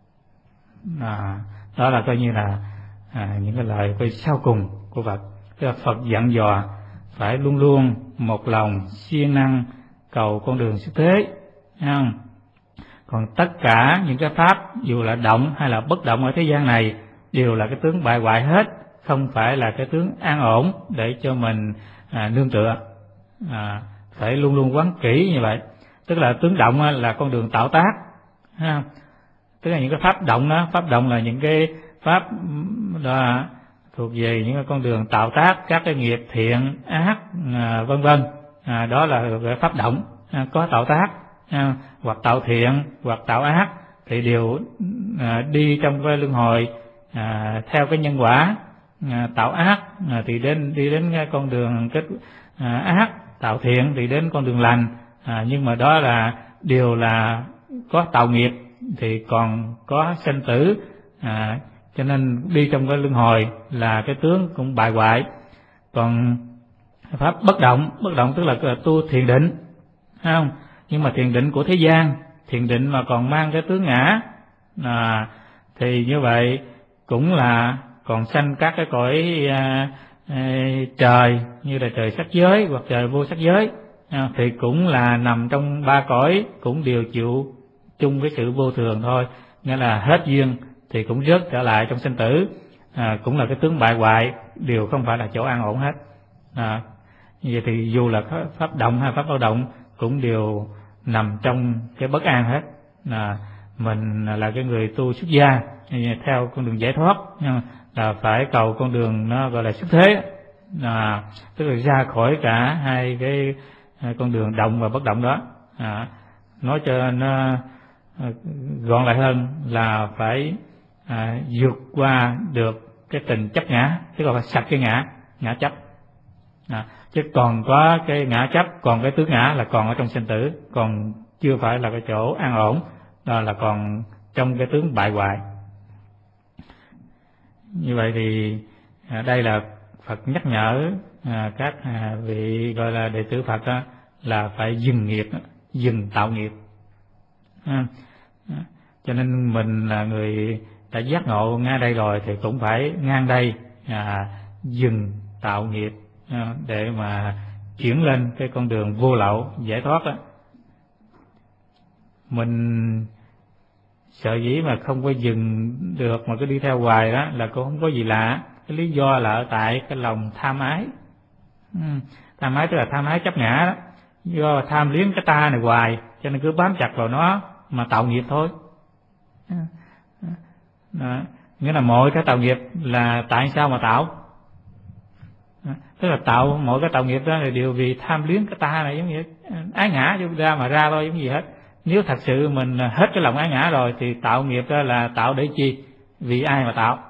À, đó là coi như là à, những cái lời coi sau cùng của Phật. Tức là Phật dặn dò phải luôn luôn một lòng siêng năng cầu con đường xuất thế. Không? Còn tất cả những cái pháp dù là động hay là bất động ở thế gian này đều là cái tướng bại hoại hết, không phải là cái tướng an ổn để cho mình à, nương tựa. À, phải luôn luôn quán kỹ như vậy. Tức là tướng động là con đường tạo tác, ha. Tức là những cái pháp động đó, pháp động là những cái pháp đó, thuộc về những cái con đường tạo tác các cái nghiệp thiện ác, à, vân vân. À, đó là cái pháp động, à, có tạo tác, à, hoặc tạo thiện hoặc tạo ác thì đều à, đi trong cái luân hồi à, theo cái nhân quả. À, tạo ác à, thì đến đi đến cái con đường kết à, ác, tạo thiện thì đến con đường lành, à, nhưng mà đó là đều là có tạo nghiệp thì còn có sanh tử, à, cho nên đi trong cái luân hồi là cái tướng cũng bại hoại. Còn pháp bất động, bất động tức là, là tu thiền định, thấy không? Nhưng mà thiền định của thế gian, thiền định mà còn mang cái tướng ngã, à, thì như vậy cũng là còn sanh các cái cõi à, à, trời như là trời sắc giới hoặc trời vô sắc giới, à, thì cũng là nằm trong ba cõi, cũng đều chịu chung với sự vô thường thôi, nghĩa là hết duyên thì cũng rớt trở lại trong sinh tử, à, cũng là cái tướng bại hoại, đều không phải là chỗ an ổn hết. À, như vậy thì dù là pháp động hay pháp lao động cũng đều nằm trong cái bất an hết. À, mình là cái người tu xuất gia theo con đường giải thoát, nhưng là phải cầu con đường nó gọi là xuất thế, à, tức là ra khỏi cả hai cái con đường động và bất động đó. À, nói cho nó gọn lại hơn là phải à, vượt qua được cái tình chấp ngã, tức là phải sạch cái ngã ngã chấp. À, chứ còn có cái ngã chấp, còn cái tướng ngã là còn ở trong sinh tử, còn chưa phải là cái chỗ an ổn, đó là còn trong cái tướng bại hoại. Như vậy thì à, đây là Phật nhắc nhở à, các à, vị gọi là đệ tử Phật đó, là phải dừng nghiệp, dừng tạo nghiệp. À, à, cho nên mình là người đã giác ngộ ngay đây rồi thì cũng phải ngang đây à, dừng tạo nghiệp, à, để mà chuyển lên cái con đường vô lậu giải thoát đó. Mình sợ dĩ mà không có dừng được mà cứ đi theo hoài đó là cũng không có gì lạ. Cái lý do là ở tại cái lòng tham ái. Ừ, tham ái tức là tham ái chấp ngã đó. Do tham liếng cái ta này hoài cho nên cứ bám chặt vào nó mà tạo nghiệp thôi. Đó. Nghĩa là mọi cái tạo nghiệp là tại sao mà tạo? Đó. Tức là tạo mọi cái tạo nghiệp đó là đều vì tham liếng cái ta này, giống như ái ngã chúng ra mà ra thôi, giống gì hết. Nếu thật sự mình hết cái lòng ái ngã rồi thì tạo nghiệp đó là tạo để chi? Vì ai mà tạo?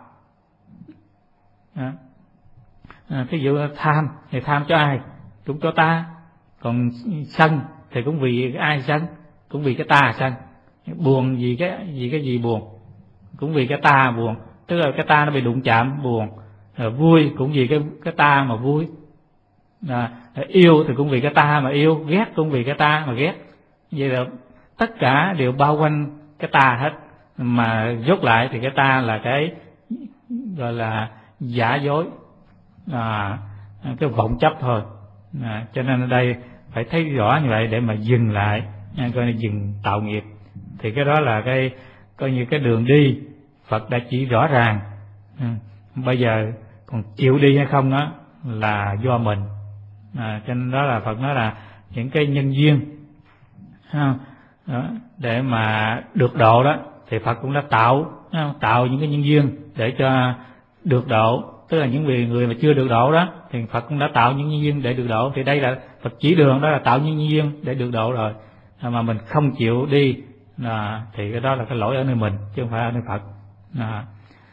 À, ví dụ tham thì tham cho ai? Cũng cho ta. Còn sân thì cũng vì ai sân? Cũng vì cái ta sân. Buồn vì cái vì cái gì buồn? Cũng vì cái ta buồn. Tức là cái ta nó bị đụng chạm buồn. Rồi vui cũng vì cái cái ta mà vui. À, yêu thì cũng vì cái ta mà yêu, ghét cũng vì cái ta mà ghét. Vậy là tất cả đều bao quanh cái ta hết, mà rốt lại thì cái ta là cái gọi là giả dối, à, cái vọng chấp thôi. À, cho nên ở đây phải thấy rõ như vậy để mà dừng lại, coi như dừng tạo nghiệp. Thì cái đó là cái coi như cái đường đi Phật đã chỉ rõ ràng. À, bây giờ còn chịu đi hay không đó là do mình. À, cho nên đó là Phật nói là những cái nhân duyên, à, đó, để mà được độ đó thì Phật cũng đã tạo tạo những cái nhân duyên để cho được độ. Tức là những người người mà chưa được độ đó thì Phật cũng đã tạo những nhân duyên để được độ. Thì đây là Phật chỉ đường, đó là tạo những nhân duyên để được độ rồi, mà mình không chịu đi là thì cái đó là cái lỗi ở nơi mình chứ không phải ở nơi Phật. À,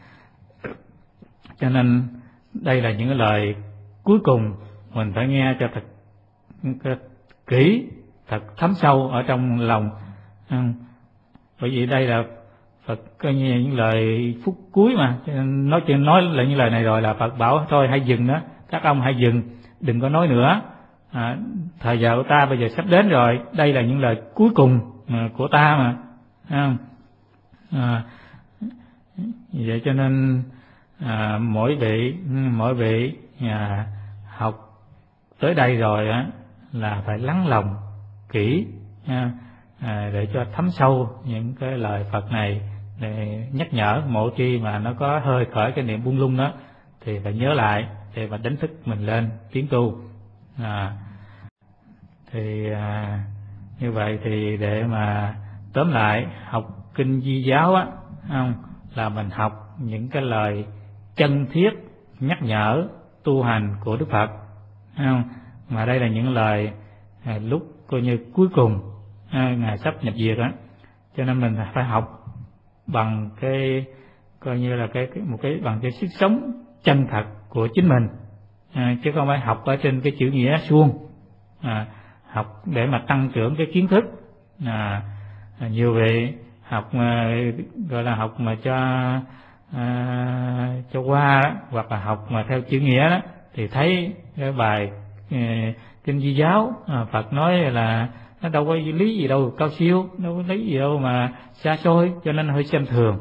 cho nên đây là những cái lời cuối cùng mình phải nghe cho thật, thật kỹ, thật thấm sâu ở trong lòng. À, bởi vì đây là Phật coi như những lời phút cuối mà, nói chuyện nói là những lời này rồi là Phật bảo thôi hãy dừng đó, các ông hãy dừng, đừng có nói nữa. À, thời giờ của ta bây giờ sắp đến rồi, đây là những lời cuối cùng của ta mà. À, à, vậy cho nên à, mỗi vị mỗi vị à, học tới đây rồi á là phải lắng lòng kỹ, à, à, để cho thấm sâu những cái lời Phật này, để nhắc nhở mỗi khi mà nó có hơi khởi cái niệm buông lung đó thì phải nhớ lại để mà đánh thức mình lên tiến tu. À, thì à, như vậy thì để mà tóm lại học kinh Di giáo á, không là mình học những cái lời chân thiết nhắc nhở tu hành của Đức Phật, không? Mà đây là những lời à, lúc coi như cuối cùng à, ngài sắp nhập diệt á, cho nên mình phải học bằng cái coi như là cái, cái một cái bằng cái sức sống chân thật của chính mình, à, chứ không phải học ở trên cái chữ nghĩa suông. À, học để mà tăng trưởng cái kiến thức. À, nhiều vị học mà, gọi là học mà cho à, cho qua đó, hoặc là học mà theo chữ nghĩa đó, thì thấy cái bài à, kinh Di giáo à, Phật nói là nó đâu có lý gì đâu cao siêu, đâu có lý gì đâu mà xa xôi, cho nên hơi xem thường.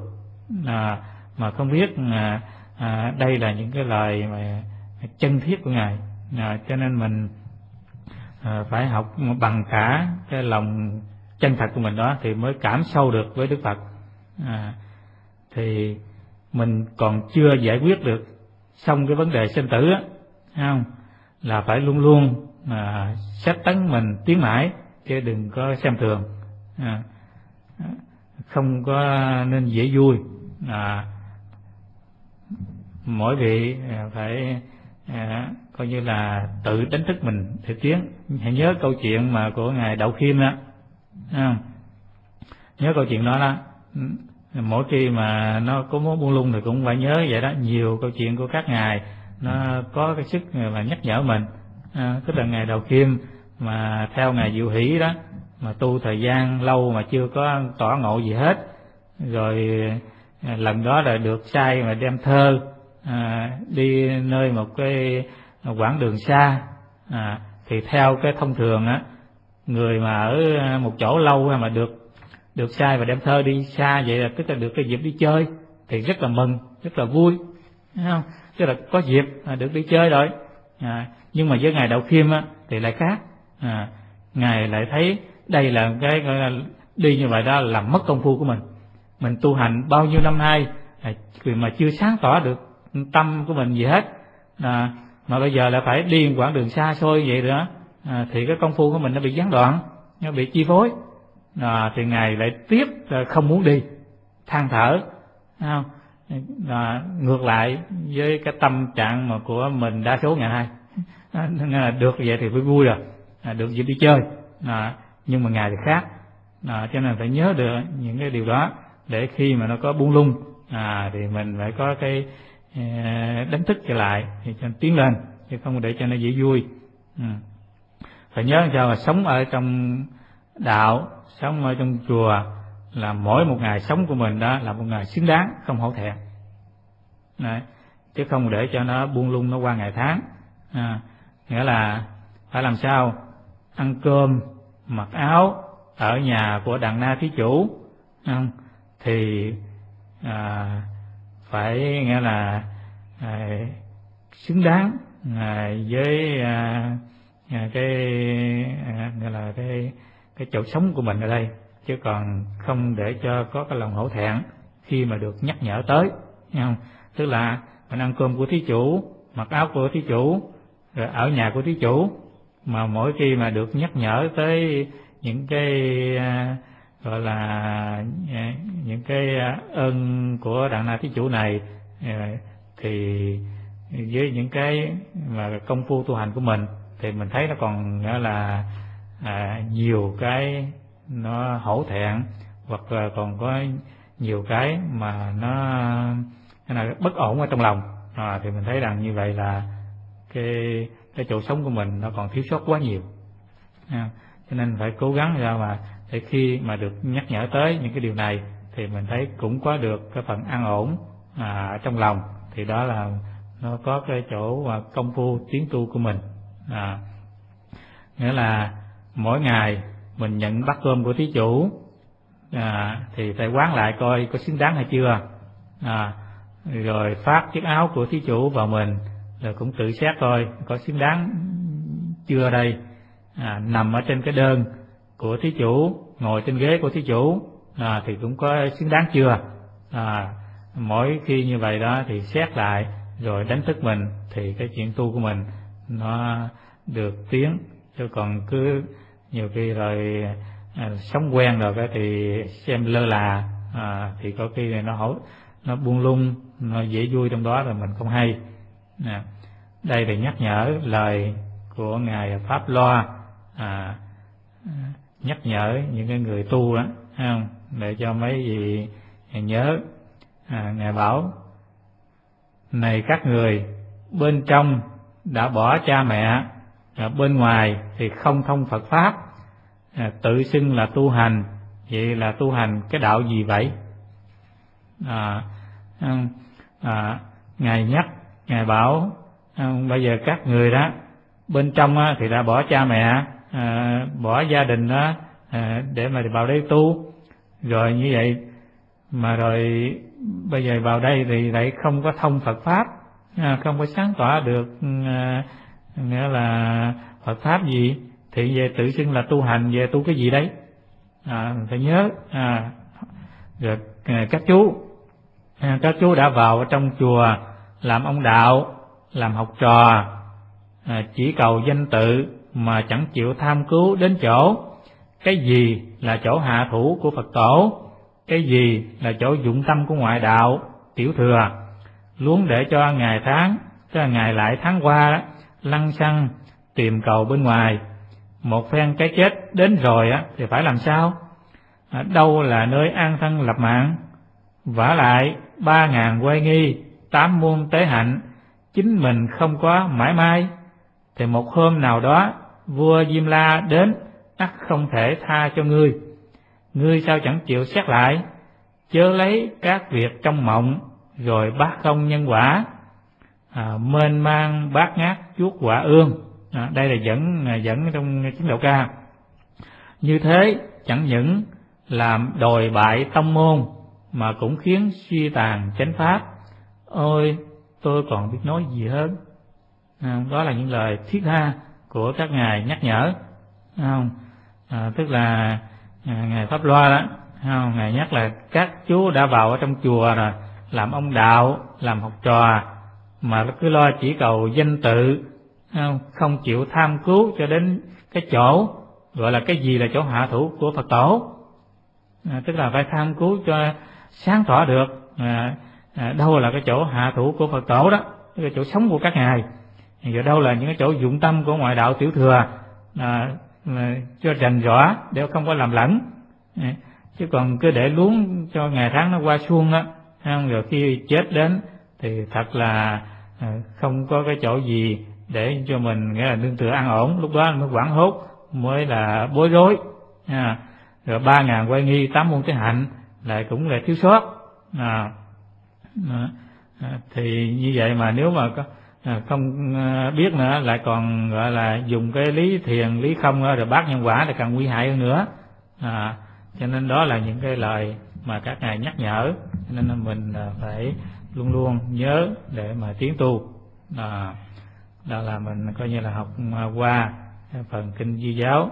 à, mà không biết à, à, đây là những cái lời mà chân thiết của Ngài. À, cho nên mình à, phải học bằng cả cái lòng chân thật của mình đó thì mới cảm sâu được với Đức Phật. À, thì mình còn chưa giải quyết được xong cái vấn đề sinh tử á, không là phải luôn luôn à, sách tấn mình tiến mãi, chứ đừng có xem thường, à, không có nên dễ vui. À, mỗi vị phải à, coi như là tự đánh thức mình thực tiến. Hãy nhớ câu chuyện mà của ngài Đậu Khiêm đó, à, nhớ câu chuyện đó đó. Mỗi khi mà nó có mối buông lung thì cũng phải nhớ vậy đó. Nhiều câu chuyện của các ngài nó có cái sức mà nhắc nhở mình. À, tức là ngài Đậu Khiêm mà theo ngài Diệu Hỷ đó, mà tu thời gian lâu mà chưa có tỏ ngộ gì hết, rồi à, lần đó là được sai mà đem thơ à, đi nơi một cái quãng đường xa. À, thì theo cái thông thường á, người mà ở một chỗ lâu mà được được sai và đem thơ đi xa vậy là tức là được cái dịp đi chơi, thì rất là mừng, rất là vui, thấy không? Tức là có dịp à, được đi chơi rồi. À, nhưng mà với ngài Đậu Khiêm á, thì lại khác. À, ngài lại thấy đây là cái gọi là đi như vậy đó là mất công phu của mình. Mình tu hành bao nhiêu năm nay à, mà chưa sáng tỏ được tâm của mình gì hết, à, mà bây giờ lại phải đi quãng đường xa xôi vậy nữa, à, thì cái công phu của mình nó bị gián đoạn, nó bị chi phối. À, thì ngài lại tiếp không muốn đi, than thở, không? À, ngược lại với cái tâm trạng mà của mình đa số ngày nay, à, là được vậy thì phải vui rồi, à, được dịp đi chơi. À, nhưng mà ngài thì khác. À, cho nên phải nhớ được những cái điều đó để khi mà nó có buông lung à, thì mình phải có cái đánh thức trở lại thì cho tiến lên, chứ không để cho nó dễ vui. Ừ. Phải nhớ sao mà sống ở trong đạo, sống ở trong chùa là mỗi một ngày sống của mình đó là một ngày xứng đáng, không hổ thẹn. Đấy. Chứ không để cho nó buông lung, nó qua ngày tháng. À, nghĩa là phải làm sao ăn cơm, mặc áo ở nhà của Đặng Na Thí Chủ, không? Thì à, phải nghĩa là à, xứng đáng à, với à, à, cái à, nghĩa là cái cái chỗ sống của mình ở đây, chứ còn không để cho có cái lòng hổ thẹn khi mà được nhắc nhở tới, không? Tức là mình ăn cơm của Thí Chủ, mặc áo của Thí Chủ, rồi ở nhà của Thí Chủ, mà mỗi khi mà được nhắc nhở tới những cái à, gọi là à, những cái ơn của Đặng Na Thí Chủ này, à, thì với những cái mà công phu tu hành của mình thì mình thấy nó còn nghĩa là à, nhiều cái nó hổ thẹn, hoặc là còn có nhiều cái mà nó cái là bất ổn ở trong lòng, à, thì mình thấy rằng như vậy là cái cái chỗ sống của mình nó còn thiếu sót quá nhiều. À, cho nên phải cố gắng ra mà để khi mà được nhắc nhở tới những cái điều này thì mình thấy cũng có được cái phần an ổn à, trong lòng, thì đó là nó có cái chỗ mà công phu tiến tu của mình. À, nghĩa là mỗi ngày mình nhận bát cơm của Thí Chủ à, thì phải quán lại coi có xứng đáng hay chưa, à, rồi phát chiếc áo của Thí Chủ vào mình, rồi cũng tự xét coi có xứng đáng chưa đây, à, nằm ở trên cái đơn của Thí Chủ, ngồi trên ghế của Thí Chủ à, thì cũng có xứng đáng chưa. À, mỗi khi như vậy đó thì xét lại rồi đánh thức mình, thì cái chuyện tu của mình nó được tiến. Chứ còn cứ nhiều khi rồi à, sống quen rồi cái thì xem lơ là à, thì có khi nó hổ, nó buông lung, nó dễ vui trong đó rồi mình không hay. À, đây là nhắc nhở lời của ngài Pháp Loa, à, nhắc nhở những cái người tu đó, thấy không? Để cho mấy vị nhớ. À, ngài bảo: này các người, bên trong đã bỏ cha mẹ, à, bên ngoài thì không thông Phật pháp, à, tự xưng là tu hành, vậy là tu hành cái đạo gì vậy? À, à, ngài nhắc, ngài bảo à, bây giờ các người đó bên trong á, thì đã bỏ cha mẹ, à, bỏ gia đình đó, à, để mà vào đây tu, rồi như vậy mà rồi bây giờ vào đây thì lại không có thông Phật pháp, không có sáng tỏa được, nghĩa là Phật pháp gì thì về tự xưng là tu hành, về tu cái gì đấy, à, phải nhớ. À, rồi các chú các chú đã vào trong chùa làm ông đạo, làm học trò, à, chỉ cầu danh tự mà chẳng chịu tham cứu đến chỗ cái gì là chỗ hạ thủ của Phật tổ, cái gì là chỗ dụng tâm của ngoại đạo tiểu thừa, luôn để cho ngày tháng, cho ngày lại tháng qua đó, lăng xăng tìm cầu bên ngoài. Một phen cái chết đến rồi á thì phải làm sao? À, đâu là nơi an thân lập mạng? Vả lại ba ngàn quay nghi, tám muôn tế hạnh, chính mình không có mãi may, thì một hôm nào đó vua Diêm La đến, ắt không thể tha cho ngươi. Ngươi sao chẳng chịu xét lại, chớ lấy các việc trong mộng, rồi bác không nhân quả, à, mênh mang bát ngát chuốt quả ương. À, đây là dẫn dẫn trong chính đạo ca. Như thế chẳng những làm đồi bại tông môn, mà cũng khiến suy tàn chánh pháp. Ôi, tôi còn biết nói gì hơn. À, đó là những lời thiết tha của các ngài nhắc nhở, không? À, tức là à, ngài Pháp Loa đó, không? Ngài nhắc là các chú đã vào ở trong chùa rồi, làm ông đạo, làm học trò, mà cứ lo chỉ cầu danh tự, không, không chịu tham cứu cho đến cái chỗ gọi là cái gì là chỗ hạ thủ của Phật tổ. À, tức là phải tham cứu cho sáng tỏ được à, à, đâu là cái chỗ hạ thủ của Phật tổ đó, cái chỗ sống của các ngài, rồi đâu là những cái chỗ dụng tâm của ngoại đạo tiểu thừa, à, à, cho rành rõ để không có làm lẫn. À, chứ còn cứ để luống cho ngày tháng nó qua suông đó, rồi khi chết đến thì thật là à, không có cái chỗ gì để cho mình nghĩa là nương tựa an ổn, lúc đó mới hoảng hốt, mới là bối rối. À, rồi ba ngàn quay nghi, tám môn tế hạnh lại cũng là thiếu sót. À, à, thì như vậy mà nếu mà có, à, không biết nữa, lại còn gọi là dùng cái lý thiền, lý không rồi bác nhân quả là càng nguy hại hơn nữa. À, cho nên đó là những cái lời mà các ngài nhắc nhở, cho nên là mình phải luôn luôn nhớ để mà tiến tu. À, đó là mình coi như là học qua phần kinh Di giáo.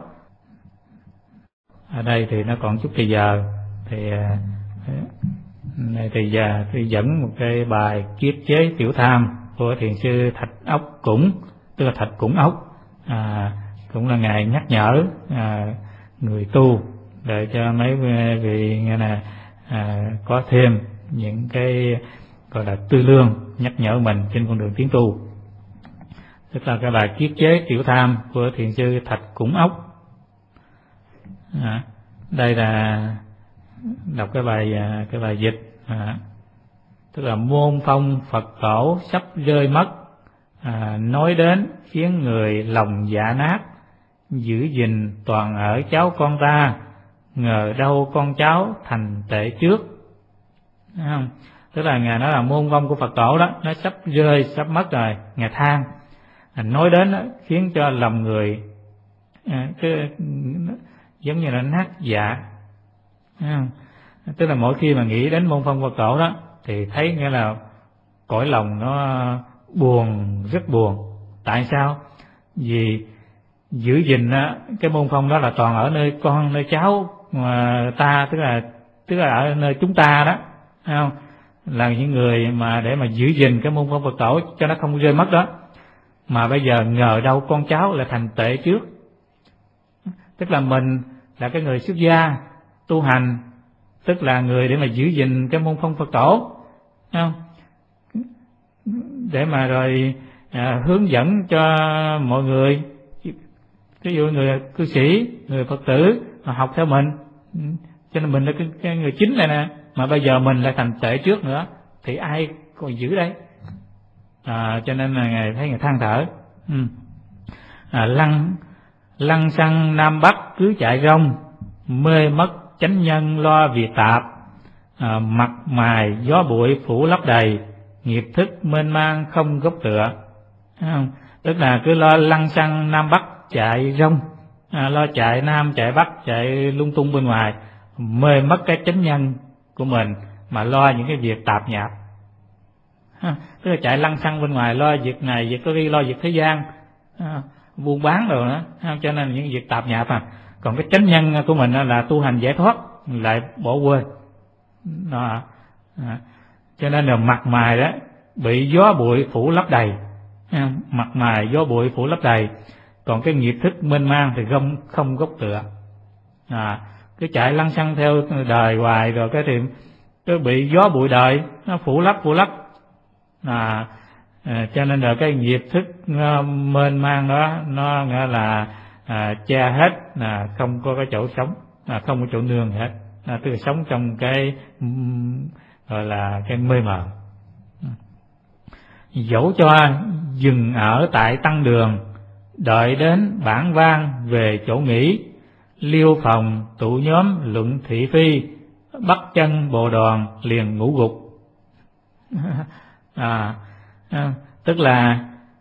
Ở đây thì nó còn chút thời giờ, thì này thì giờ tôi dẫn một cái bài Kiết chế tiểu tham của thiền sư Thạch Ốc Cũng, tức là Thạch Cũng Ốc. À, cũng là ngài nhắc nhở à, người tu để cho mấy vị nghe là à, có thêm những cái gọi là tư lương nhắc nhở mình trên con đường tiến tu. Tức là cái bài Kiết chế tiểu tham của thiền sư Thạch Cũng Ốc. À, đây là đọc cái bài cái bài dịch. À, tức là môn phong Phật tổ sắp rơi mất, à, nói đến khiến người lòng dạ nát, giữ gìn toàn ở cháu con ta, ngờ đâu con cháu thành tệ trước. Không? Tức là ngài nói là môn phong của Phật tổ đó nó sắp rơi, sắp mất rồi, ngài than. À, nói đến đó, khiến cho lòng người à, cái, giống như là nát dạ. Không? Tức là mỗi khi mà nghĩ đến môn phong Phật tổ đó thì thấy nghĩa là cõi lòng nó buồn, rất buồn. Tại sao? Vì giữ gìn á, cái môn phong đó là toàn ở nơi con, nơi cháu mà ta, tức là tức là ở nơi chúng ta đó, thấy không? Là những người mà để mà giữ gìn cái môn phong Phật tổ cho nó không rơi mất đó. Mà bây giờ ngờ đâu con cháu là thành tệ trước. Tức là mình là cái người xuất gia tu hành, tức là người để mà giữ gìn cái môn phong Phật tổ, không? Để mà rồi à, hướng dẫn cho mọi người, ví dụ người cư sĩ, người Phật tử mà học theo mình, cho nên mình là cái, cái người chính này nè. Mà bây giờ mình lại thành tệ trước nữa thì ai còn giữ đây? À, cho nên là ngài thấy ngài than thở. Ừ. À, lăng lăng xăng Nam Bắc cứ chạy rong, mê mất chánh nhân lo việc tạp, à, mặt mài gió bụi phủ lấp đầy, nghiệp thức mênh mang không gốc tựa. Không? Tức là cứ lo lăng xăng Nam Bắc chạy rong, à, lo chạy Nam chạy Bắc chạy lung tung bên ngoài, mê mất cái chánh nhân của mình mà lo những cái việc tạp nhạp. Ha, tức là chạy lăng xăng bên ngoài lo việc này việc có đi lo việc thế gian, ha, buôn bán rồi đó, ha, cho nên những việc tạp nhạp à. Còn cái chánh nhân của mình là tu hành giải thoát lại bỏ quên đó, à. Cho nên là mặt mày đó bị gió bụi phủ lấp đầy, ha, mặt mày gió bụi phủ lấp đầy. Còn cái nghiệp thức mênh mang thì không không gốc tựa, à, cứ chạy lăng xăng theo đời hoài rồi cái thì cứ bị gió bụi đời nó phủ lấp phủ lấp, à, à cho nên là cái nghiệp thức uh, mênh mang đó nó nghĩa là à, che hết, là không có cái chỗ sống, à, không có chỗ nương hết, à, tức là sống trong cái um, gọi là cái mê mờ. Dẫu cho dừng ở tại tăng đường, đợi đến bản vang về chỗ nghỉ, liêu phòng tụ nhóm luận thị phi, bắt chân bồ đoàn liền ngủ gục. à, à, tức là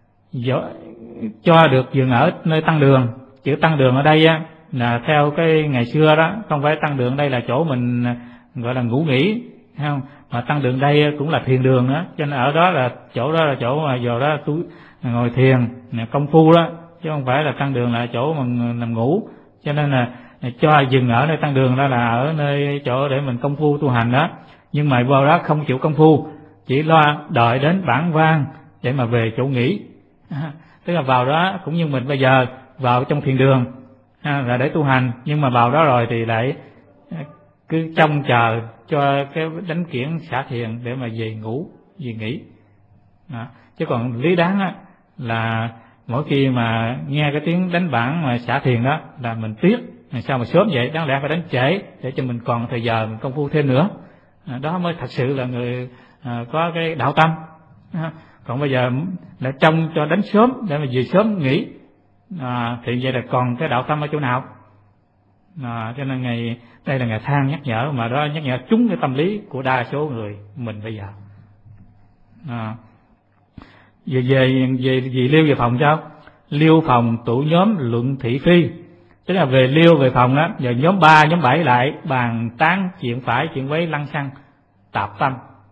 cho được dừng ở nơi tăng đường. Chữ tăng đường ở đây á là theo cái ngày xưa đó, không phải tăng đường đây là chỗ mình gọi là ngủ nghỉ, không, mà tăng đường đây cũng là thiền đường đó, cho nên ở đó là chỗ đó là chỗ mà giờ đó tu ngồi thiền công phu đó, chứ không phải là tăng đường là chỗ mà nằm ngủ. Cho nên là cho dừng ở nơi tăng đường đó là ở nơi chỗ để mình công phu tu hành đó, nhưng mà vào đó không chịu công phu, chỉ lo đợi đến bản vang để mà về chỗ nghỉ. À, tức là vào đó cũng như mình bây giờ vào trong thiền đường, à, là để tu hành, nhưng mà vào đó rồi thì lại cứ trông chờ cho cái đánh kiển xả thiền để mà về ngủ, về nghỉ. À, chứ còn lý đáng á là mỗi khi mà nghe cái tiếng đánh bản mà xả thiền đó là mình tiếc, sao mà sớm vậy, đáng lẽ phải đánh trễ để cho mình còn thời giờ mình công phu thêm nữa. À, đó mới thật sự là người à, có cái đạo tâm. À, còn bây giờ là trông cho đánh sớm để mà về sớm nghỉ, à, thì vậy là còn cái đạo tâm ở chỗ nào? À, cho nên ngày đây là ngày than nhắc nhở, mà đó nhắc nhở trúng cái tâm lý của đa số người mình bây giờ. À, về về về về liêu về phòng sao? Liêu phòng tụ nhóm luận thị phi, tức là về liêu về phòng đó, giờ nhóm ba nhóm bảy lại bàn tán chuyện phải chuyện quấy lăng xăng tạp tâm.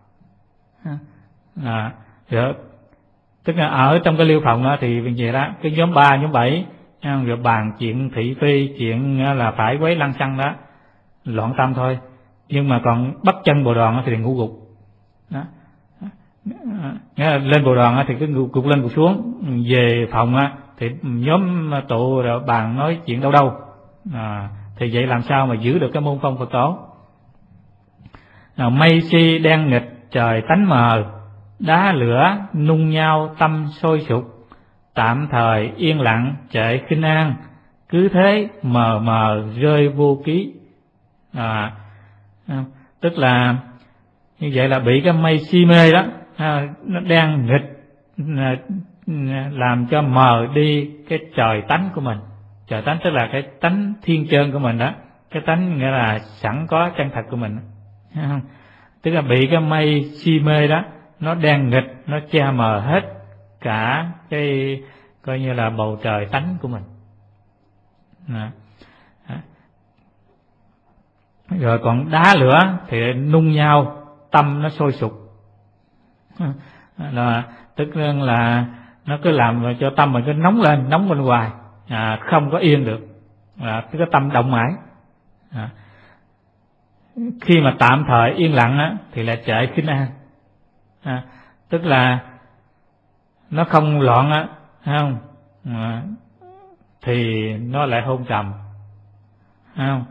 À, rồi, tức là ở trong cái liêu phòng đó thì vì vậy đó, cái nhóm ba nhóm bảy rồi bàn chuyện thị phi, chuyện là phải quấy lăng xăng đó, loạn tâm thôi. Nhưng mà còn bắt chân bồ đoàn thì ngủ gục đó. Nghĩa là lên bồ đoàn thì cứ gục lên gục xuống, về phòng thì nhóm tụ rồi bàn nói chuyện đâu đâu. À, thì vậy làm sao mà giữ được cái môn phong Phật tổ? Nào, mây si đen nghịch trời tánh mờ, đá lửa nung nhau tâm sôi sục, tạm thời yên lặng trệ khinh an, cứ thế mờ mờ rơi vô ký. À, tức là như vậy là bị cái mây si mê đó, à, nó đang nghịch, à, làm cho mờ đi cái trời tánh của mình. Trời tánh tức là cái tánh thiên chân của mình đó, cái tánh nghĩa là sẵn có chân thật của mình. Tức là bị cái mây si mê đó, nó đang nghịch, nó che mờ hết cả cái coi như là bầu trời tánh của mình. À. Rồi còn đá lửa thì nung nhau, tâm nó sôi sục. Là tức là nó cứ làm cho tâm mình cứ nóng lên, nóng bên ngoài, à, không có yên được, à, cái tâm động mãi. À, khi mà tạm thời yên lặng á, thì là trệ khinh an, à, tức là nó không loạn á, không, à, thì nó lại hôn trầm, không.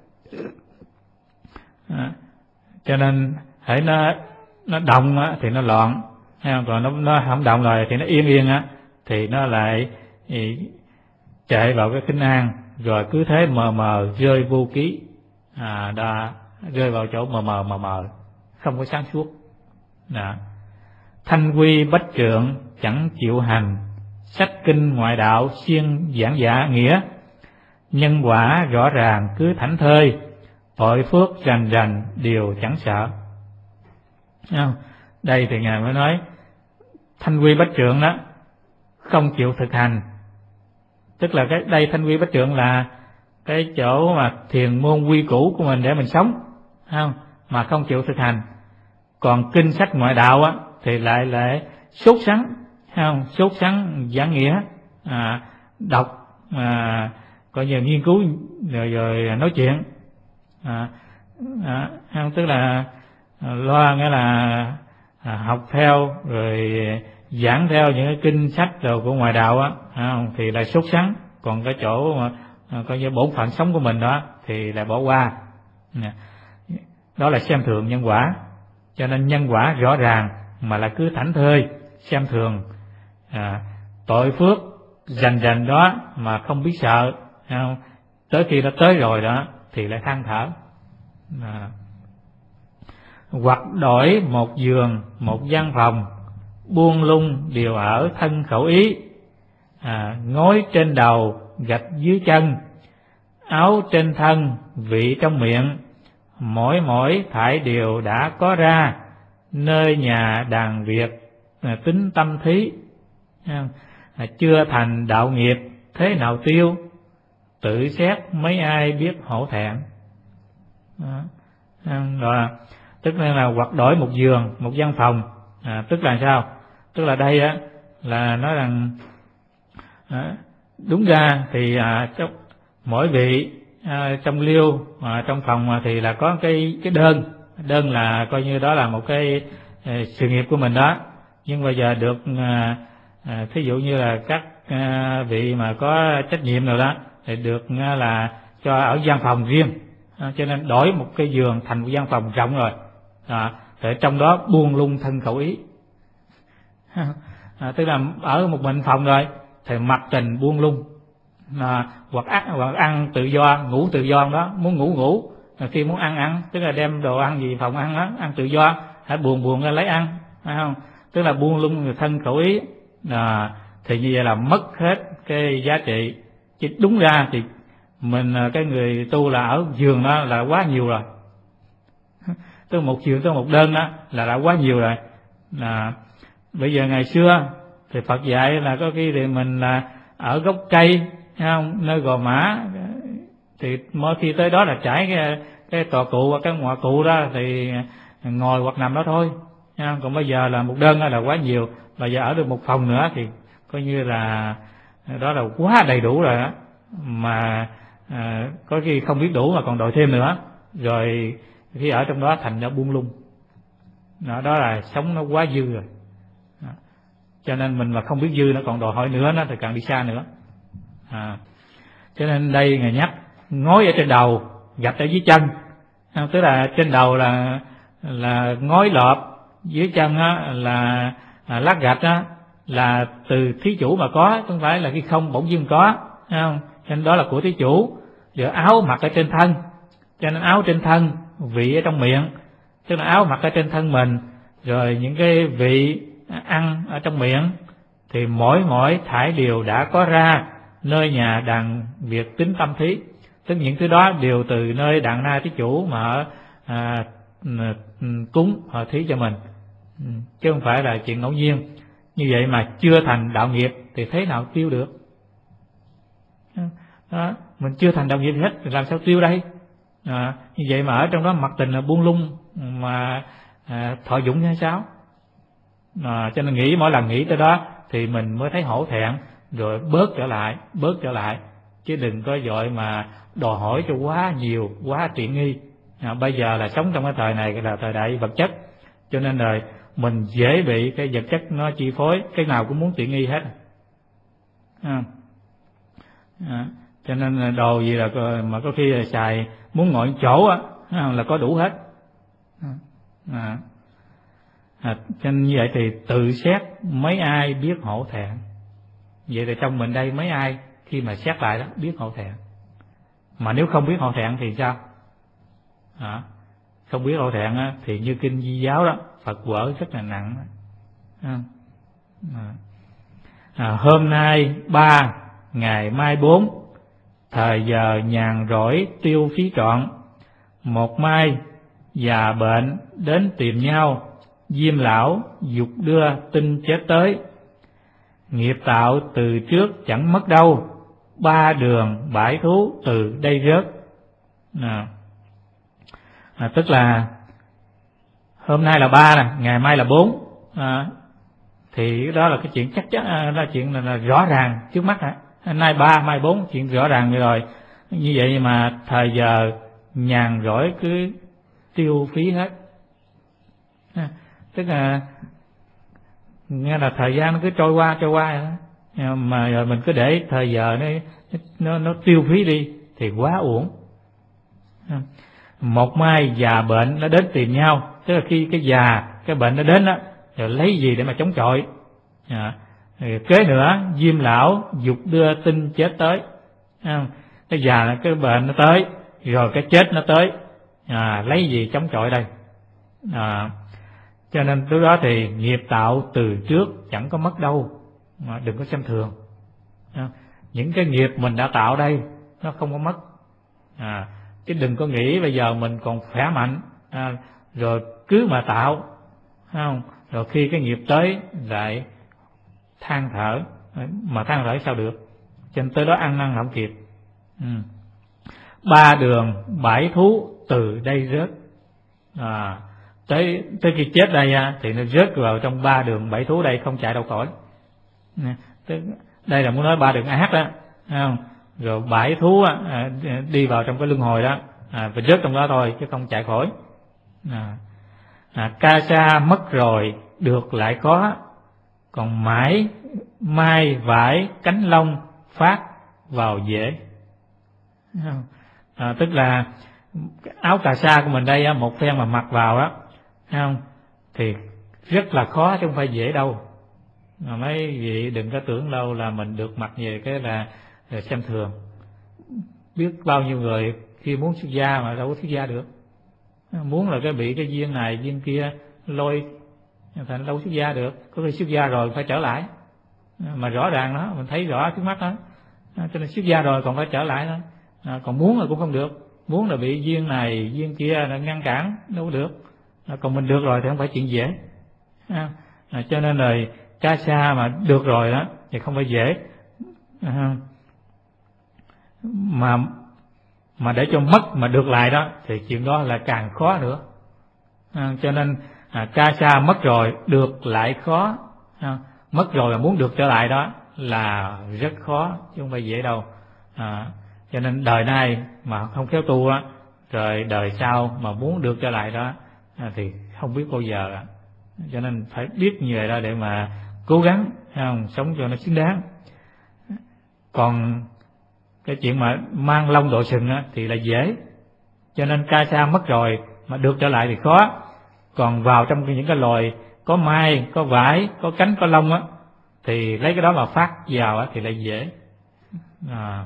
À, cho nên hễ nó nó động á thì nó loạn, không? Còn nó nó không động rồi thì nó yên yên á thì nó lại thì, chạy vào cái khinh an, rồi cứ thế mờ mờ rơi vô ký, à, đã rơi vào chỗ mờ mờ mờ mờ, không có sáng suốt. Đó. Thanh quy bách trượng chẳng chịu hành, sách kinh ngoại đạo siêng giảng dạ nghĩa, nhân quả rõ ràng cứ thảnh thơi, tội phước rành rành đều chẳng sợ. Không? Đây thì ngài mới nói thanh quy bách trượng đó không chịu thực hành, tức là cái đây thanh quy bách trượng là cái chỗ mà thiền môn quy củ của mình để mình sống, không? mà không chịu thực hành. Còn kinh sách ngoại đạo á thì lại lại sốt sắng, không sốt sắng giảng nghĩa, à, đọc, à, coi như nghiên cứu rồi rồi nói chuyện, à, à, không tức là lo nghĩa là à, học theo rồi giảng theo những cái kinh sách rồi của ngoại đạo á, không thì lại sốt sắng. Còn cái chỗ mà à, coi như bổn phận sống của mình đó thì lại bỏ qua. Đó là xem thường nhân quả. Cho nên nhân quả rõ ràng mà là cứ thảnh thơi xem thường, à, tội phước dành dành đó mà không biết sợ, không? Tới khi đã tới rồi đó thì lại than thở. À, hoặc đổi một giường một gian phòng, buông lung điều ở thân khẩu ý, à, ngói trên đầu gạch dưới chân, áo trên thân vị trong miệng, mỗi mỗi thải điều đã có ra, nơi nhà đàn việc à, tính tâm thí, à, chưa thành đạo nghiệp thế nào tiêu, tự xét mấy ai biết hổ thẹn. Đó. Rồi, tức là, là hoặc đổi một giường một gian phòng, à, tức là sao? Tức là đây á là nói rằng à, đúng ra thì à, trong, mỗi vị à, trong liêu à, trong phòng thì là có cái cái đơn đơn là coi như đó là một cái à, sự nghiệp của mình đó. Nhưng bây giờ được à, à, thí dụ như là các à, vị mà có trách nhiệm rồi đó thì được à, là cho ở gian phòng riêng, à, cho nên đổi một cái giường thành một gian phòng rộng rồi, à, để trong đó buông lung thân khẩu ý. À, tức là ở một mình phòng rồi thì mặc tình buông lung, à, hoặc, ăn, hoặc ăn tự do, ngủ tự do đó, muốn ngủ ngủ, khi muốn ăn ăn, tức là đem đồ ăn gì phòng ăn đó, ăn tự do, hãy buồn buồn ra lấy ăn, phải không? Tức là buông lung thân khẩu ý, à, thì như vậy là mất hết cái giá trị. Chứ đúng ra thì mình cái người tu là ở giường đó là quá nhiều rồi, tức một giường tới một đơn đó là đã quá nhiều rồi. À, bây giờ ngày xưa thì Phật dạy là có khi thì mình là ở gốc cây, không, nơi gò mã, thì mỗi khi tới đó là trải cái, cái tòa cụ và cái ngoại cụ đó thì ngồi hoặc nằm đó thôi. Còn bây giờ là một đơn là quá nhiều, bây giờ ở được một phòng nữa thì coi như là đó là quá đầy đủ rồi đó. Mà à, có khi không biết đủ mà còn đòi thêm nữa, rồi khi ở trong đó thành ra buông lung. Đó, đó là sống nó quá dư rồi. Đó. Cho nên mình mà không biết dư nó còn đòi hỏi nữa nó thì càng đi xa nữa. À, cho nên đây Ngài nhắc ngói ở trên đầu, gạch ở dưới chân. Tức là trên đầu là là ngói lợp, dưới chân á là à, lát gạch á là từ thí chủ mà có, không phải là khi không bỗng dưng có, không? Cho nên đó là của thí chủ. Rồi áo mặc ở trên thân, cho nên áo trên thân, vị ở trong miệng, tức là áo mặc ở trên thân mình, rồi những cái vị ăn ở trong miệng thì mỗi mỗi thải điều đã có ra, nơi nhà đàn việc tính tâm thí. Tức những thứ đó đều từ nơi đàn na thí chủ mà à, cúng họ thí cho mình, chứ không phải là chuyện ngẫu nhiên. Như vậy mà chưa thành đạo nghiệp thì thế nào tiêu được? Đó, mình chưa thành đạo nghiệp hết thì làm sao tiêu đây? À, như vậy mà ở trong đó mặc tình là buông lung mà à, thọ dụng hay sao? À, cho nên nghĩ mỗi lần nghĩ tới đó thì mình mới thấy hổ thẹn, rồi bớt trở lại, bớt trở lại, chứ đừng có vội mà đòi hỏi cho quá nhiều, quá tiện nghi. À, bây giờ là sống trong cái thời này là thời đại vật chất, cho nên rồi mình dễ bị cái vật chất nó chi phối, cái nào cũng muốn tiện nghi hết. À, à, cho nên đồ gì là mà có khi là xài muốn ngồi chỗ á là có đủ hết. À, à, cho nên như vậy thì tự xét mấy ai biết hổ thẹn. Vậy thì trong mình đây mấy ai khi mà xét lại đó biết hổ thẹn. Mà nếu không biết hổ thẹn thì sao? À, không biết hổ thẹn á, thì như kinh Di giáo đó, Phật quở rất là nặng. À, à, hôm nay ba, ngày mai bốn, thời giờ nhàn rỗi tiêu phí trọn. Một mai già bệnh đến tìm nhau, diêm lão dục đưa tin chết tới. Nghiệp tạo từ trước chẳng mất đâu, ba đường bãi thú từ đây rớt. À, à, tức là hôm nay là ba nè, ngày mai là bốn, à, thì đó là cái chuyện chắc chắn, đó là chuyện là, là rõ ràng trước mắt hả? Hôm nay ba, mai bốn, chuyện rõ ràng rồi. Như vậy mà thời giờ nhàn rỗi cứ tiêu phí hết, à, tức là nghe là thời gian nó cứ trôi qua trôi qua đó. Mà rồi mình cứ để thời giờ nó nó, nó tiêu phí đi thì quá uổng. Một mai già bệnh nó đến tìm nhau, tức là khi cái già cái bệnh nó đến đó, rồi lấy gì để mà chống chọi? À, kế nữa diêm lão dục đưa tin chết tới, à, cái già cái bệnh nó tới, rồi cái chết nó tới, à, lấy gì chống chọi đây? À, cho nên lúc đó thì nghiệp tạo từ trước chẳng có mất đâu, mà đừng có xem thường. À, những cái nghiệp mình đã tạo đây nó không có mất, à, chứ đừng có nghĩ bây giờ mình còn khỏe mạnh, à, rồi cứ mà tạo, không? Rồi khi cái nghiệp tới lại than thở, mà than thở sao được? Cho nên tới đó ăn năn không kịp. Ừ. Ba đường bảy thú từ đây rớt, à, tới tới khi chết đây thì nó rớt vào trong ba đường bảy thú đây, không chạy đâu khỏi. Đây là muốn nói ba đường ác đó, không? Rồi bảy thú đi vào trong cái luân hồi đó, à, phải rớt trong đó thôi chứ không chạy khỏi. À, à, ca sa mất rồi được lại có, còn mãi mai vải cánh lông phát vào dễ. À, tức là áo cà sa của mình đây một phen mà mặc vào á, không, thì rất là khó chứ không phải dễ đâu. Mà mấy vị đừng có tưởng đâu là mình được mặc về cái là, là xem thường. Biết bao nhiêu người khi muốn xuất gia mà đâu có xuất gia được, muốn là cái bị cái duyên này duyên kia lôi thành đâu xuất gia được. Có khi xuất gia rồi phải trở lại, mà rõ ràng đó mình thấy rõ trước mắt đó, cho nên xuất gia rồi còn phải trở lại đó. À, còn muốn là cũng không được, muốn là bị duyên này duyên kia là ngăn cản đâu có được. À, còn mình được rồi thì không phải chuyện dễ. À, à, cho nên là ca sa mà được rồi đó thì không phải dễ, à, mà mà để cho mất mà được lại đó thì chuyện đó là càng khó nữa. À, cho nên à, ca sa mất rồi được lại khó, à, mất rồi mà muốn được trở lại đó là rất khó chứ không phải dễ đâu. À, cho nên đời này mà không khéo tu á, rồi đời sau mà muốn được trở lại đó à, thì không biết bao giờ. À, cho nên phải biết như vậy đó để mà cố gắng, không, sống cho nó xứng đáng. Còn cái chuyện mà mang lông đội sừng á, thì là dễ. Cho nên ca sa mất rồi mà được trở lại thì khó. Còn vào trong những cái loài có mai, có vải, có cánh, có lông á, thì lấy cái đó mà phát vào á, thì là dễ. À,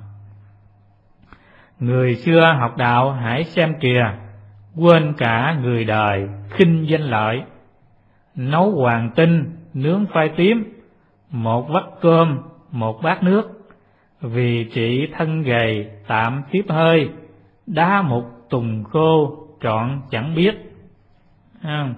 người xưa học đạo hãy xem kìa, quên cả người đời khinh danh lợi. Nấu hoàng tinh nướng khoai tím, một vắt cơm một bát nước, vì trị thân gầy tạm tiếp hơi, đá một tùng khô trọn chẳng biết. Không?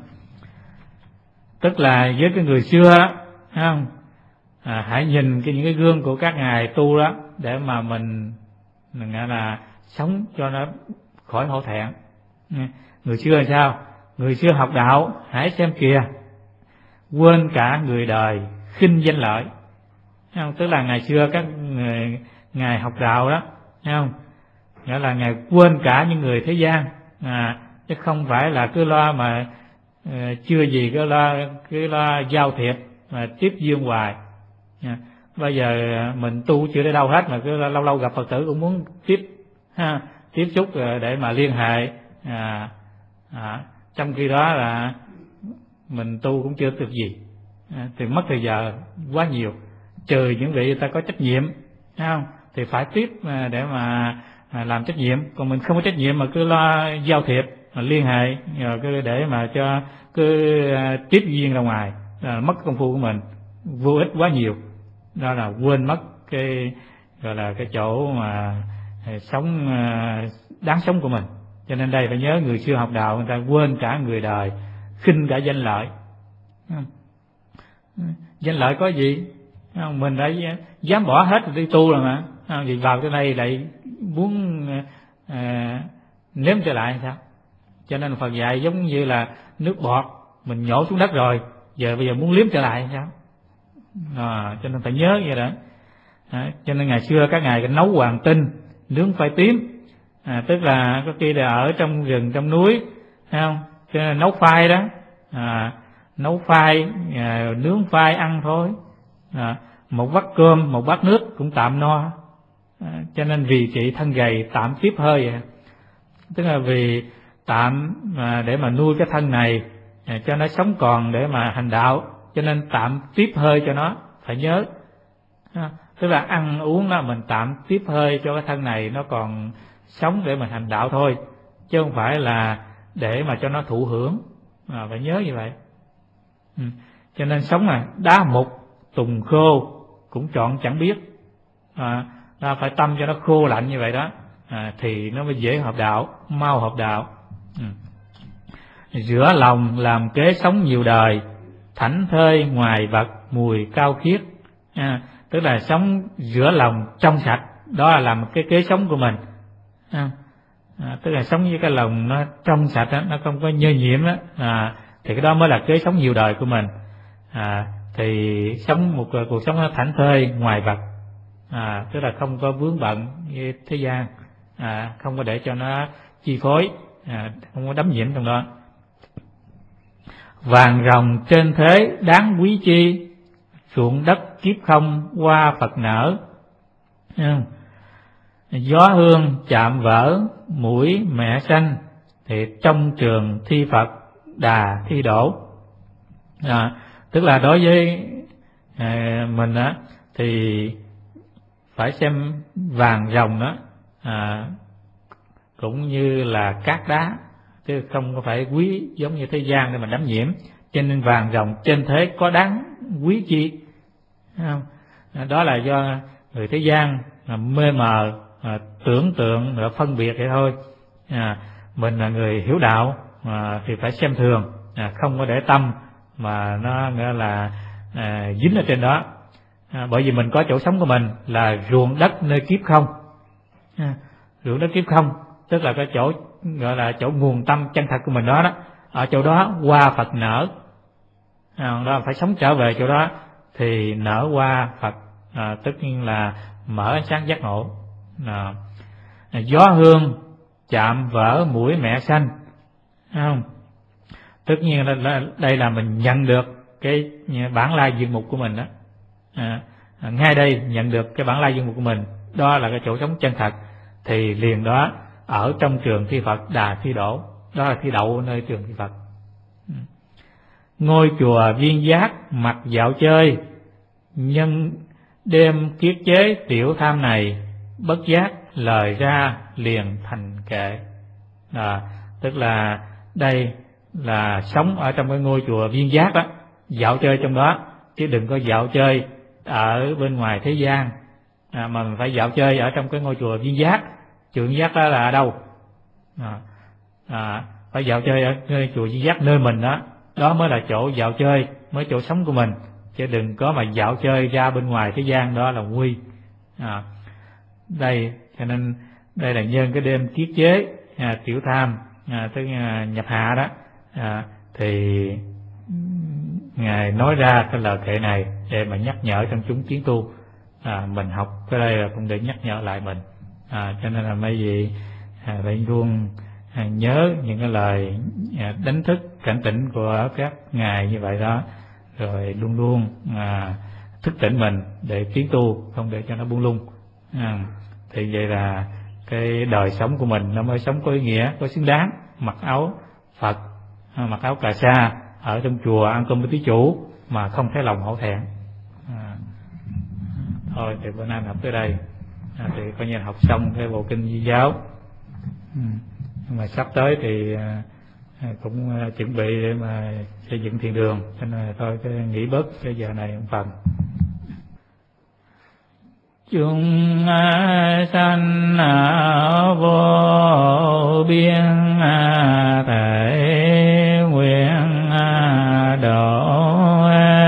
Tức là với cái người xưa không? À, hãy nhìn cái những cái gương của các ngài tu đó để mà mình mình gọi là sống cho nó khỏi hổ thẹn. Người xưa là sao? Người xưa học đạo hãy xem kìa, quên cả người đời khinh danh lợi. Không? Tức là ngày xưa các người, ngài học đạo đó, không? Nghĩa là ngài quên cả những người thế gian, à, chứ không phải là cứ lo mà uh, chưa gì cứ lo cứ lo giao thiệp mà tiếp duyên hoài. À, bây giờ mình tu chưa đến đâu hết mà cứ lâu lâu gặp Phật tử cũng muốn tiếp ha, tiếp xúc để mà liên hệ. À, à, trong khi đó là mình tu cũng chưa được gì, à, thì mất thời giờ quá nhiều. Trừ những vị người ta có trách nhiệm, không, thì phải tiếp để mà làm trách nhiệm. Còn mình không có trách nhiệm mà cứ lo giao thiệp, mà liên hệ, rồi cứ để mà cho cứ tiếp duyên ra ngoài, là mất công phu của mình vô ích quá nhiều. Đó là quên mất cái gọi là cái chỗ mà sống đáng sống của mình. Cho nên đây phải nhớ, người xưa học đạo người ta quên cả người đời, khinh cả danh lợi. Danh lợi có gì? Mình đã dám bỏ hết rồi đi tu rồi mà, vì vào cái đây lại muốn à, nếm trở lại sao? Cho nên Phật dạy giống như là nước bọt, mình nhổ xuống đất rồi, giờ bây giờ muốn liếm trở lại sao? À, cho nên phải nhớ vậy đó. À, cho nên ngày xưa các ngài nấu hoàng tinh, nướng khoai tím, à, tức là có khi là ở trong rừng trong núi, thấy không? Cho nên nấu khoai đó, à, nấu khoai, à, nướng khoai ăn thôi. À, một bát cơm, một bát nước cũng tạm no. À, cho nên vì trị thân gầy tạm tiếp hơi vậy. Tức là vì tạm mà để mà nuôi cái thân này, à, cho nó sống còn để mà hành đạo, cho nên tạm tiếp hơi cho nó, phải nhớ. À, tức là ăn uống đó mình tạm tiếp hơi cho cái thân này nó còn sống để mình hành đạo thôi, chứ không phải là để mà cho nó thụ hưởng. À, phải nhớ như vậy. Ừ. Cho nên sống là đá mục tùng khô cũng chọn chẳng biết. À, ta phải tâm cho nó khô lạnh như vậy đó, à, thì nó mới dễ hợp đạo, mau hợp đạo. Ừ. Rửa lòng làm kế sống nhiều đời, thảnh thơi ngoài vật mùi cao khiết. À, tức là sống rửa lòng trong sạch, đó là làm cái kế sống của mình. À, à, tức là sống với cái lòng nó trong sạch đó, nó không có nhơ nhiễm đó, à, thì cái đó mới là kế sống nhiều đời của mình. À, thì sống một cuộc sống nó thảnh thơi ngoài vật, à, tức là không có vướng bận như thế gian, à, không có để cho nó chi phối, à, không có đắm nhiễm trong đó. Vàng rồng trên thế đáng quý chi, ruộng đất kiếp không qua Phật nở. Gió hương chạm vỡ mũi mẹ sanh, thì trong trường thi Phật đà thi đổ. À, tức là đối với à, mình á thì phải xem vàng rồng đó, à, cũng như là cát đá, chứ không có phải quý giống như thế gian để mà đắm nhiễm. Cho nên vàng rồng trên thế có đáng quý chi, không? Đó là do người thế gian mê mờ, à, tưởng tượng và phân biệt vậy thôi. À, mình là người hiểu đạo, à, thì phải xem thường, à, không có để tâm mà nó nghĩa là à, dính ở trên đó. À, bởi vì mình có chỗ sống của mình là ruộng đất nơi kiếp không. À, ruộng đất kiếp không tức là cái chỗ gọi là chỗ nguồn tâm chân thật của mình đó đó. Ở chỗ đó hoa Phật nở, à, đó phải sống trở về chỗ đó thì nở hoa Phật, à, tất nhiên là mở ánh sáng giác ngộ. À, gió hương chạm vỡ mũi mẹ sanh, không? Tất nhiên là đây là mình nhận được cái bản lai diện mục của mình đó. À, ngay đây nhận được cái bản lai diện mục của mình, đó là cái chỗ sống chân thật, thì liền đó ở trong trường thi Phật đà thi đổ, đó là thi đậu nơi trường thi Phật. Ngôi chùa Viên Giác mặc dạo chơi, nhân đêm kiết chế tiểu tham này, bất giác lời ra liền thành kệ. À, tức là đây là sống ở trong cái ngôi chùa Viên Giác đó, dạo chơi trong đó, chứ đừng có dạo chơi ở bên ngoài thế gian, à, mà mình phải dạo chơi ở trong cái ngôi chùa Viên Giác. Chùa Viên Giác đó là ở đâu? À, à, phải dạo chơi ở nơi chùa Viên Giác nơi mình đó, đó mới là chỗ dạo chơi, mới chỗ sống của mình, chứ đừng có mà dạo chơi ra bên ngoài thế gian, đó là nguy. À, đây cho nên đây là nhân cái đêm kiết chế, à, tiểu tham, à, tức là nhập hạ đó, à, thì ngài nói ra cái lời kệ này để mà nhắc nhở trong chúng tiến tu. À, mình học cái đây là cũng để nhắc nhở lại mình, à, cho nên là mấy vị à, phải luôn à, nhớ những cái lời à, đánh thức cảnh tỉnh của các ngài như vậy đó, rồi luôn luôn à, thức tỉnh mình để tiến tu, không để cho nó buông lung. À, thì vậy là cái đời sống của mình nó mới sống có ý nghĩa, có xứng đáng. Mặc áo Phật, mặc áo cà sa ở trong chùa ăn cơm với tí chủ mà không thấy lòng hổ thẹn. À, thôi thì bữa nay học tới đây, à, thì coi như học xong cái bộ kinh Di giáo. Ừ. Nhưng mà sắp tới thì à, cũng à, chuẩn bị để mà xây dựng thiền đường, cho nên là thôi cái nghỉ bớt cái giờ này một phần. Chúng sanh vô biên thể nguyện độ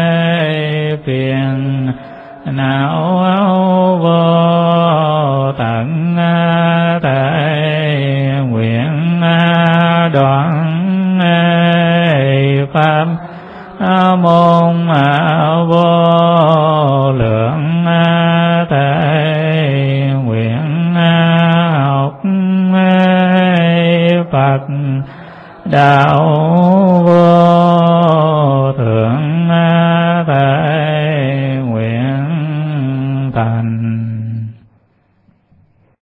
phiền não vô tận thể nguyện đoạn pháp pháp môn vô lượng thể nguyện học Phật đạo vô